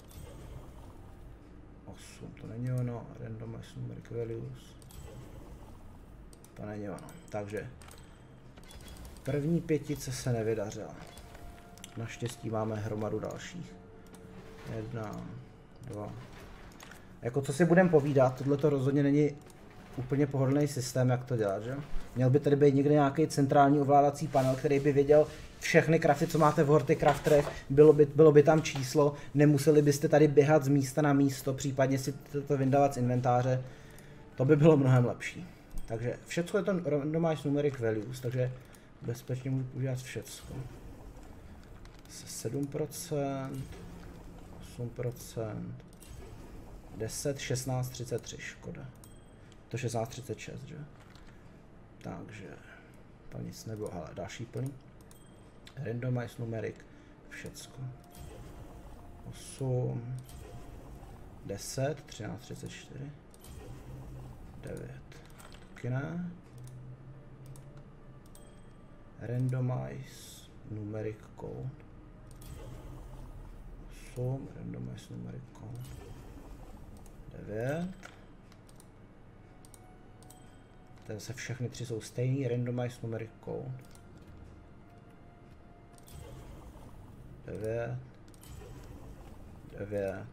osm, to není ono. Randomize numeric values. To není ono. Takže první pětice se nevydařila. Naštěstí máme hromadu dalších. Jedna, dva. Jako co si budeme povídat, tohle to rozhodně není úplně pohodlný systém, jak to dělat, že? Měl by tady být někde nějaký centrální ovládací panel, který by věděl všechny crafty, co máte v Horticrafterech, bylo by, bylo by tam číslo, nemuseli byste tady běhat z místa na místo, případně si to, to vyndávat z inventáře. To by bylo mnohem lepší. Takže všechno je to randomized numeric values, takže bezpečně můžu udělat všechno. sedm procent, osm procent, deset, šestnáct, třicet tři, škoda. To šestnáct, třicet šest, že? Takže to nic nebylo, hele, další plný. Randomize numeric, všecko. osm, deset, třináct, třicet čtyři, devět, taky ne. Randomize numeric code. osm, randomize numeric code. devět. Tady se všechny tři jsou stejný, randomize numeric code. devět. devět.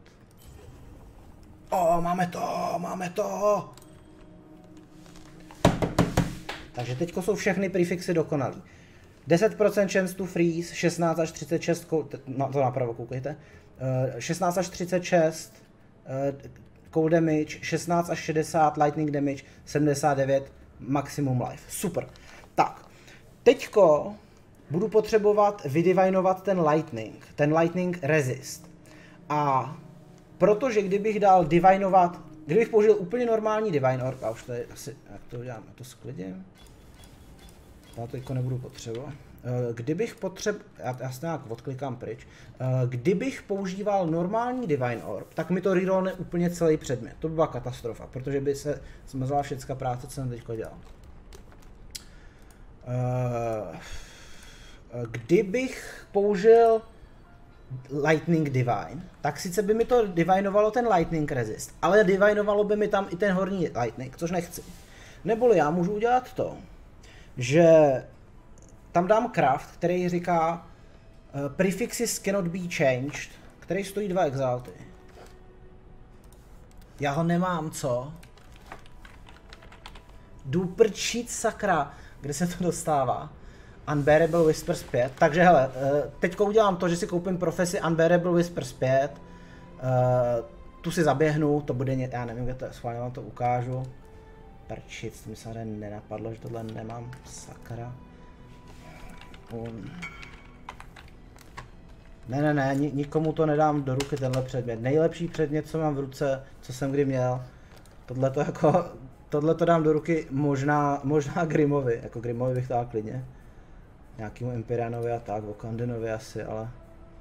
O, máme to, máme to! Takže teďko jsou všechny prefixy dokonalý. deset procent chance to freeze, šestnáct až třicet šest, no, to napravo koukejte, uh, šestnáct až třicet šest uh, cold damage, šestnáct až šedesát lightning damage, sedmdesát devět maximum life. Super. Tak, teďko budu potřebovat vydivinovat ten lightning, ten lightning resist. A protože kdybych dal divinovat, kdybych použil úplně normální divine orb, a už to je asi, jak to udělám, já to sklidím. Já to teďko nebudu potřebovat. Kdybych potřeb, já, já se nějak odklikám pryč, kdybych používal normální divine orb, tak mi to rerollne úplně celý předmět. To by byla katastrofa, protože by se zmazala všecka práce, co jsem teďko dělal. Kdybych použil Lightning Divine, tak sice by mi to divinovalo ten Lightning Resist, ale divinovalo by mi tam i ten horní Lightning, což nechci. Neboli já můžu udělat to, že tam dám craft, který říká uh, prefixes cannot be changed, který stojí dva exalty. Já ho nemám, co? Jdu prčít, sakra, kde se to dostává? Unbearable Whispers pět, takže hele, uh, teďko udělám to, že si koupím profesi Unbearable Whispers pět, uh, tu si zaběhnu, to bude, ně, já nevím, kde to je, schválně vám to ukážu. Prčit, to mi se nenapadlo, že tohle nemám, sakra. Um. Ne, ne, ne, nikomu to nedám do ruky tenhle předmět. Nejlepší předmět, co mám v ruce, co jsem kdy měl. Tohle to jako, tohle to dám do ruky možná, možná Grimovi, jako Grimovi bych to dal klidně. Nějakému Empyreanovi a tak, Wakandinovi asi, ale...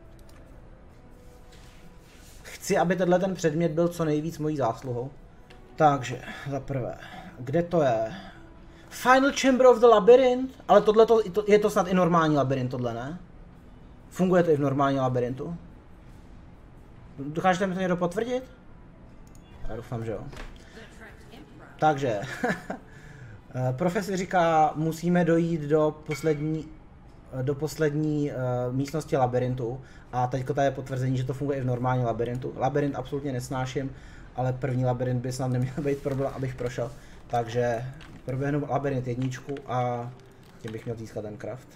Chci, aby tenhle ten předmět byl co nejvíc mojí zásluhou. Takže, za prvé, kde to je? Final Chamber of the Labyrinth? Ale tohle to, je to snad i normální labyrint, tohle ne? Funguje to i v normální labyrintu? Dokážete mi to někdo potvrdit? Já doufám, že jo. Takže, Profesor říká, musíme dojít do poslední, do poslední uh, místnosti labirintu a teďko tady je potvrzení, že to funguje i v normálním labirintu. Labirint absolutně nesnáším, ale první labirint by snad neměl být problém, abych prošel. Takže proběhnu labirint jedničku a tím bych měl získat ten craft.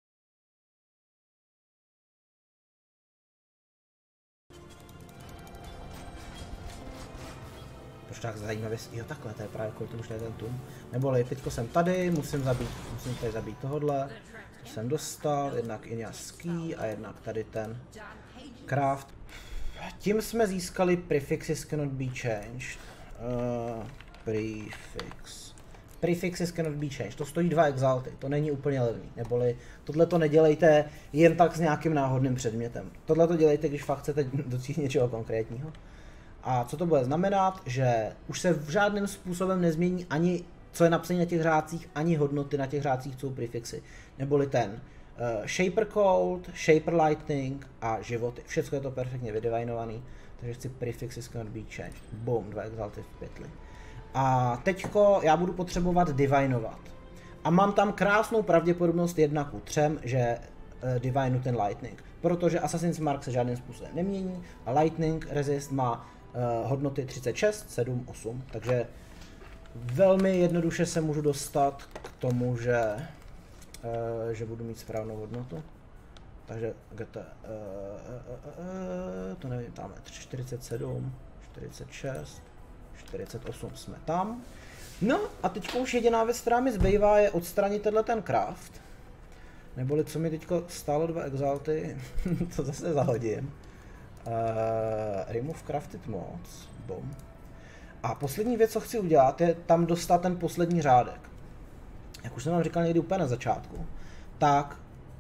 Proč tak zajímavě, jo takhle, to je právě kvůli tomu, že je ten tum. Neboli teďko jsem tady, musím zabít, musím tady zabít tohodle. To jsem dostal, jednak Inyaski a jednak tady ten craft. Tím jsme získali prefixes cannot be changed. Uh, prefix. Prefixes cannot be changed. To stojí dva exalty, to není úplně levný. Neboli tohle to nedělejte jen tak s nějakým náhodným předmětem. Tohle to dělejte, když fakt chcete docílit něčeho konkrétního. A co to bude znamenat, že už se v žádným způsobem nezmění ani co je napsané na těch řádcích, ani hodnoty na těch řádcích, co jsou prefixy. Neboli ten uh, Shaper Cold, Shaper Lightning a životy. Všechno je to perfektně vydevajnovaný, takže chci prefixes cannot be changed. Boom, dva exalty v pytli. A teďko já budu potřebovat divinovat. A mám tam krásnou pravděpodobnost jedna ku třem, že uh, divinu ten Lightning. Protože Assassin's Mark se žádným způsobem nemění a Lightning Resist má uh, hodnoty třicet šest, sedm, osm, takže velmi jednoduše se můžu dostat k tomu, že, uh, že budu mít správnou hodnotu. Takže G T, uh, uh, uh, uh, to nevím, tam je čtyřicet sedm, čtyřicet šest, čtyřicet osm, jsme tam. No a teď už jediná věc, která mi zbývá, je odstranit tenhle ten craft. Neboli co mi teďko stálo dva exalty, to zase zahodím. Uh, remove crafted mods, bom. A poslední věc, co chci udělat, je tam dostat ten poslední řádek. Jak už jsem vám říkal někdy úplně na začátku, tak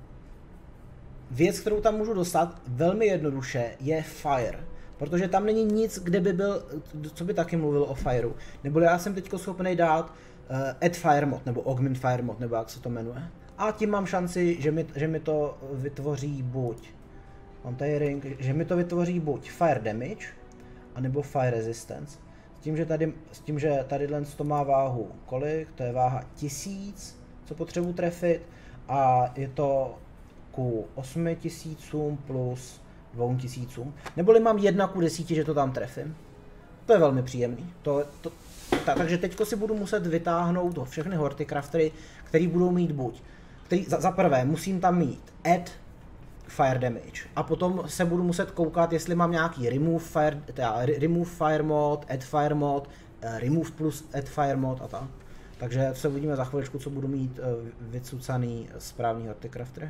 věc, kterou tam můžu dostat velmi jednoduše, je fire. Protože tam není nic, kde by byl, co by taky mluvil o fireu. Neboli já jsem teďko schopný dát uh, add fire mod, nebo augment fire mod, nebo jak se to jmenuje. A tím mám šanci, že mi, že mi to vytvoří buď, mám tady ring, že mi to vytvoří buď fire damage, anebo fire resistance. S tím, že tady, s tím, že tady to má váhu kolik, to je váha tisíc, co potřebuji trefit, a je to ku osmi tisícům plus dvou tisícům. Neboli mám jedna ku desíti, že to tam trefím. To je velmi příjemný. To, to, ta, takže teďko si budu muset vytáhnout to všechny horticraftery, který budou mít buď. Který, za, za prvé musím tam mít add fire damage a potom se budu muset koukat, jestli mám nějaký remove fire, teda remove fire mod, add fire mod, uh, remove plus add fire mod a tak. Takže se uvidíme za chviličku, co budu mít uh, vycucaný správný horticraftery.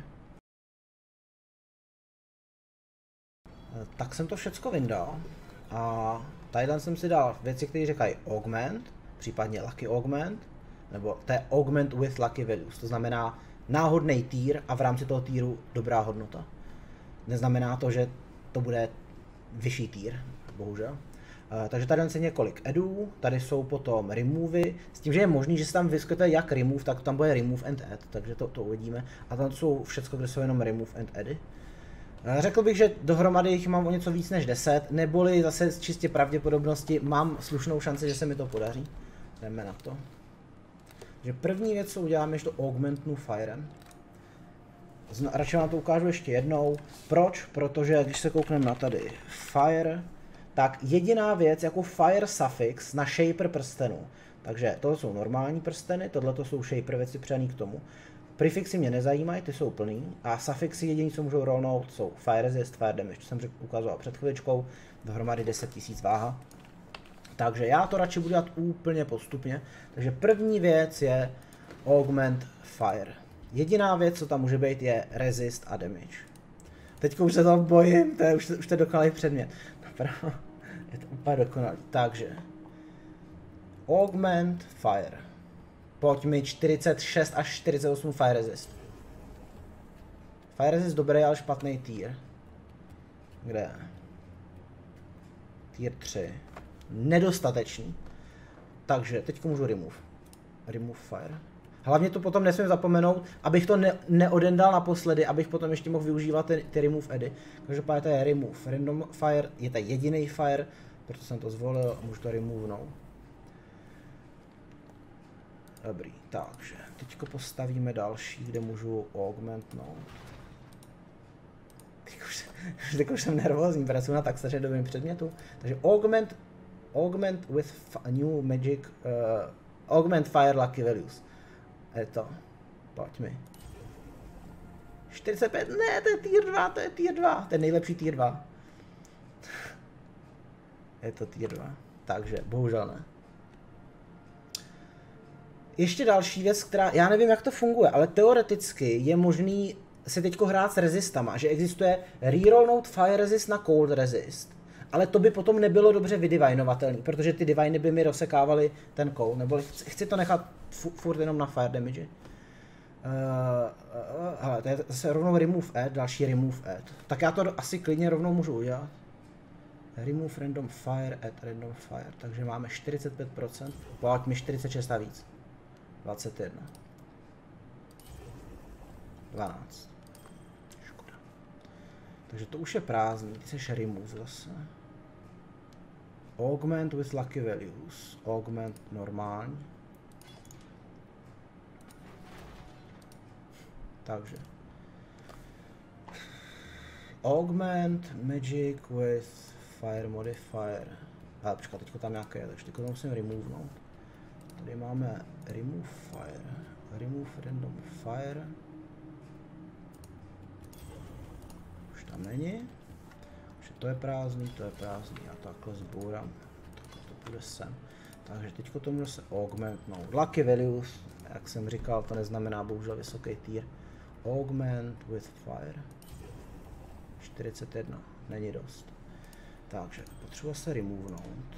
Uh, tak jsem to všecko vyndal a tadyhle jsem si dal věci, které říkají augment, případně lucky augment, nebo to je augment with lucky values, to znamená náhodný tier a v rámci toho týru dobrá hodnota. Neznamená to, že to bude vyšší tier, bohužel. Uh, takže tady je několik addů, tady jsou potom removy, s tím, že je možný, že se tam vyskytuje jak remove, tak tam bude remove and add, takže to, to uvidíme. A tam jsou všechno, kde jsou jenom remove and addy. Uh, řekl bych, že dohromady jich mám o něco víc než deset, neboli zase z čistě pravděpodobnosti mám slušnou šanci, že se mi to podaří. Jdeme na to. Takže první věc, co uděláme, je, že to augmentnu firem. Radši vám to ukážu ještě jednou. Proč? Protože když se koukneme na tady fire, tak jediná věc jako fire suffix na shaper prstenu. Takže tohle jsou normální prsteny, tohle jsou shaper věci přený k tomu. Prefixy mě nezajímají, ty jsou plný. A suffixy jediný, co můžou rollnout, jsou fire resist, fire damage, to jsem ukazoval před chviličkou, dohromady deset tisíc váha. Takže já to radši budu dělat úplně postupně. Takže první věc je augment fire. Jediná věc, co tam může být, je resist a damage. Teďka už se tam bojím, to je už, už to je dokonalý předmět. Napravo, je to úplně dokonalý. Takže augment fire. Pojď mi čtyřicet šest až čtyřicet osm fire resist. Fire resist dobrý, ale špatný tier. Kde? Tier tři. Nedostatečný. Takže teď můžu remove. Remove fire. Hlavně to potom nesmím zapomenout, abych to ne neodendal naposledy, abych potom ještě mohl využívat ty, ty remove eddy. Každopádně to je remove. Random fire je to jediný fire, proto jsem to zvolil a můžu to removenout. Dobrý, takže teďko postavíme další, kde můžu augmentnout. Teď už jsem nervózní, pracuji na tak středovém předmětu. Takže augment, augment with a new magic, uh, augment fire lucky values. Je to, pojď mi. čtyřicet pět, ne, to je tier dva, to je tier dva, to je nejlepší tier dva. Je to tier dva, takže bohužel ne. Ještě další věc, která, já nevím, jak to funguje, ale teoreticky je možný se teďko hrát s rezistama, že existuje rerollnout fire resist na cold resist, ale to by potom nebylo dobře vydivinovatelný, protože ty diviny by mi rozsekávaly ten cold, nebo chci, chci to nechat furt jenom na fire damage. Uh, uh, hele, to je zase rovnou remove add, další remove add. Tak já to asi klidně rovnou můžu udělat. Remove random fire add random fire, takže máme čtyřicet pět procent, pojď mi čtyřicet šest a víc. dvacet jedna. dvanáct. Škoda. Takže to už je prázdný, ty seš remove zase. Augment with lucky values. Augment normální. Takže. Augment magic with fire modifier. Ale počkat, teďko tam nějaké je, takže teďko to musím removenout. Tady máme remove fire, remove random fire. Už tam není. Už to je prázdný, to je prázdný. Já to takhle zbourám. Takhle to půjde sem. Takže teďko to může se augmentnout. Lucky values, jak jsem říkal, to neznamená bohužel vysoký tier. Augment with fire. čtyřicet jedna, není dost. Takže potřeba se removenout.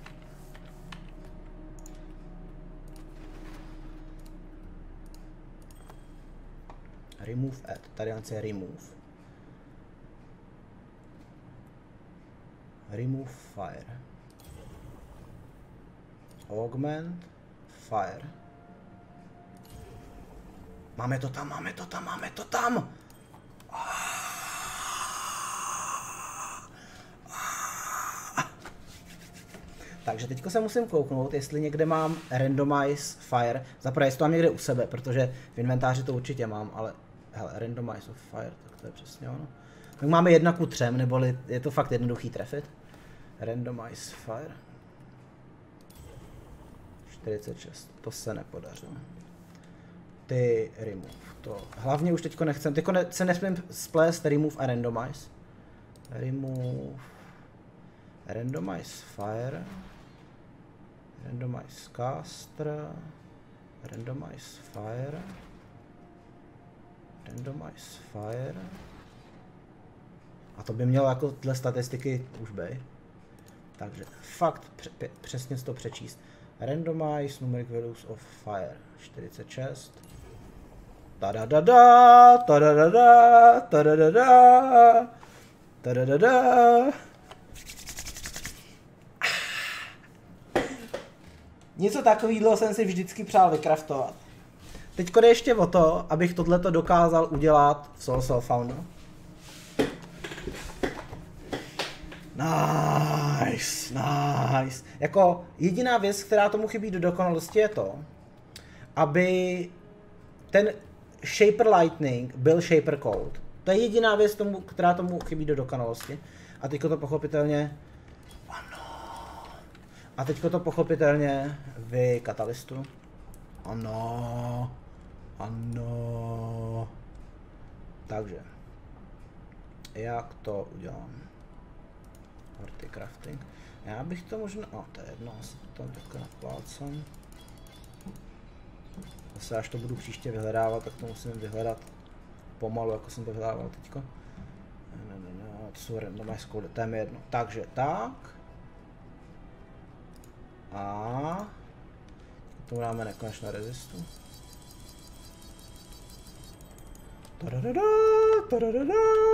Remove add, tady je remove. Remove fire. Augment fire. Máme to tam, máme to tam, máme to tam! Takže teďko se musím kouknout, jestli někde mám randomize fire. Zaprvé, jestli to mám někde u sebe, protože v inventáři to určitě mám, ale hele, randomize of fire, tak to je přesně ono. Tak máme jedna ku třem, neboli je to fakt jednoduchý trefit. Randomize fire. čtyřicet šest, to se nepodařilo. Ty remove, to hlavně už teďko nechcem, teďko ne, se nesmím splést remove a randomize. Remove, randomize fire. Randomize caster, randomize fire, randomize fire. A to by mělo jako tyhle statistiky už být. Takže fakt pře přesně to přečíst. Randomize numeric values of fire čtyřicet šest. Tadadada, tadadada, tadadada, tadadada. Něco takového jsem si vždycky přál vykraftovat. Teď jde ještě o to, abych tohleto dokázal udělat v Soul Soulfoundu. Nice, nice. Jako jediná věc, která tomu chybí do dokonalosti, je to, aby ten Shaper Lightning byl Shaper Cold. To je jediná věc, tomu, která tomu chybí do dokonalosti. A teďko to pochopitelně... A teďko to pochopitelně v katalystu. Ano. Ano. Takže. Jak to udělám? Horty crafting. Já bych to možná... A to je jedno, asi to tam takhle naplácám. Zase až to budu příště vyhledávat, tak to musím vyhledat pomalu, jako jsem to vyhledával teďko. Ne, ne, ne, to jsou randomize code, to je mi jedno. Takže tak. A to dáme nekonečné rezistu. Tadadada, tadadada.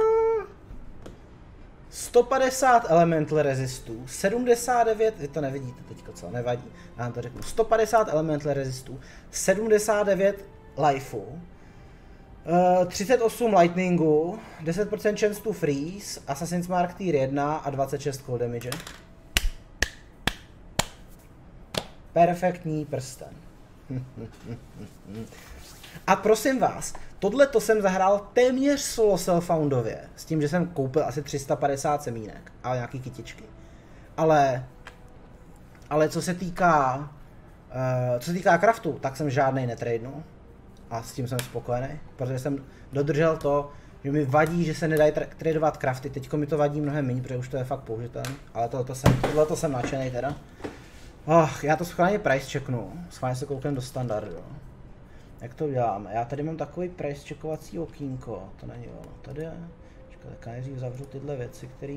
sto padesát elemental rezistů, sedmdesát devět, vy to nevidíte teďko, co, nevadí, já vám to řeknu, sto padesát elemental rezistů, sedmdesát devět lifeu, uh, třicet osm lightningu, deset procent chance to freeze, Assassin's Mark tier jedna a dvacet šest cold damage. Perfektní prsten. A prosím vás, tohle to jsem zahrál téměř solo self-foundově, s tím, že jsem koupil asi tři sta padesát semínek a nějaký kytičky. Ale, ale co se týká, uh, co se týká craftu, tak jsem žádnej netradnul. A s tím jsem spokojený, protože jsem dodržel to, že mi vadí, že se nedají tra tradovat crafty. Teďko mi to vadí mnohem méně, protože už to je fakt použitelné. Ale tohle jsem, tohle jsem nadšený teda. Oh, já to schválně price checknu, schválně se kouknem do standardu. Jak to uděláme? Já tady mám takový price checkovací okýnko, to není ono, tady je. Počkej, tak nejdřív zavřu tyhle věci, které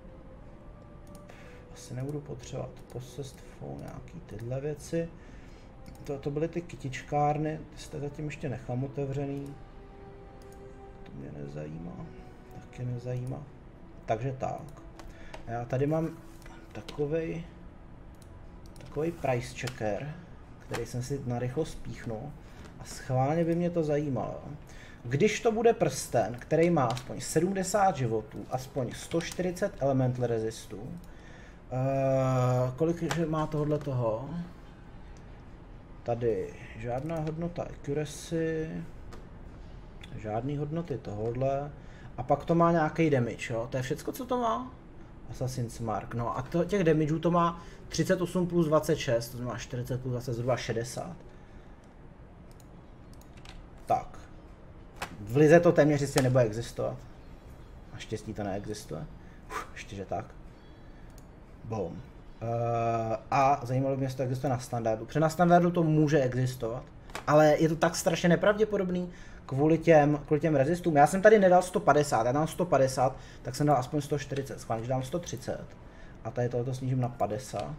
asi nebudu potřebovat. Possessed phone, nějaký tyhle věci. To, to byly ty kytičkárny, ty jste zatím ještě nechám otevřený. To mě nezajímá, taky nezajímá. Takže tak. Já tady mám takovej, takovej price checker, který jsem si narychlo spíchnul. A schválně by mě to zajímalo. Když to bude prsten, který má aspoň sedmdesát životů, aspoň sto čtyřicet elemental resistů, uh, kolik má tohle toho? Tady žádná hodnota accuracy, žádný hodnoty tohohle, a pak to má nějaký damage, jo? To je všecko, co to má? Assassin's Mark, no a to, těch damageů to má třicet osm plus dvacet šest, to znamená čtyřicet plus dvacet, zhruba šedesát. Tak. V lize to téměř jistě nebude existovat. Naštěstí to neexistuje. Uf, ještě že tak. Boom. Uh, a zajímalo by mě, jestli to existuje na standardu. Protože na standardu to může existovat, ale je to tak strašně nepravděpodobný kvůli těm, kvůli těm rezistům. Já jsem tady nedal sto padesát, já dám sto padesát, tak jsem dal aspoň sto čtyřicet, schválně, že dám sto třicet. A tady tohle snížím na padesát.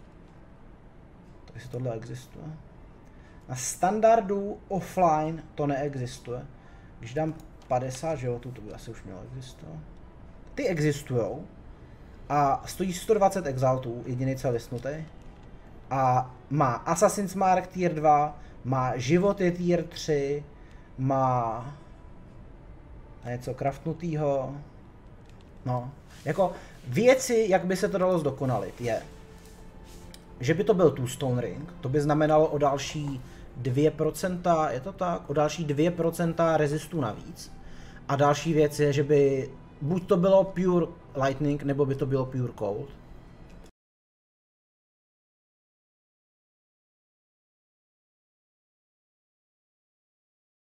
Takže tohle existuje. Na standardu offline to neexistuje. Když dám padesát životů, to by asi už mělo existovat. Ty existujou a stojí sto dvacet exaltů, jediný co je listnutý. A má Assassin's Mark tier dva, má životy tier tři, má něco craftnutýho. No, jako věci, jak by se to dalo zdokonalit, je, že by to byl two stone ring, to by znamenalo o další dvě procenta, je to tak, o další dvě procenta rezistů navíc. A další věc je, že by buď to bylo pure lightning, nebo by to bylo pure cold.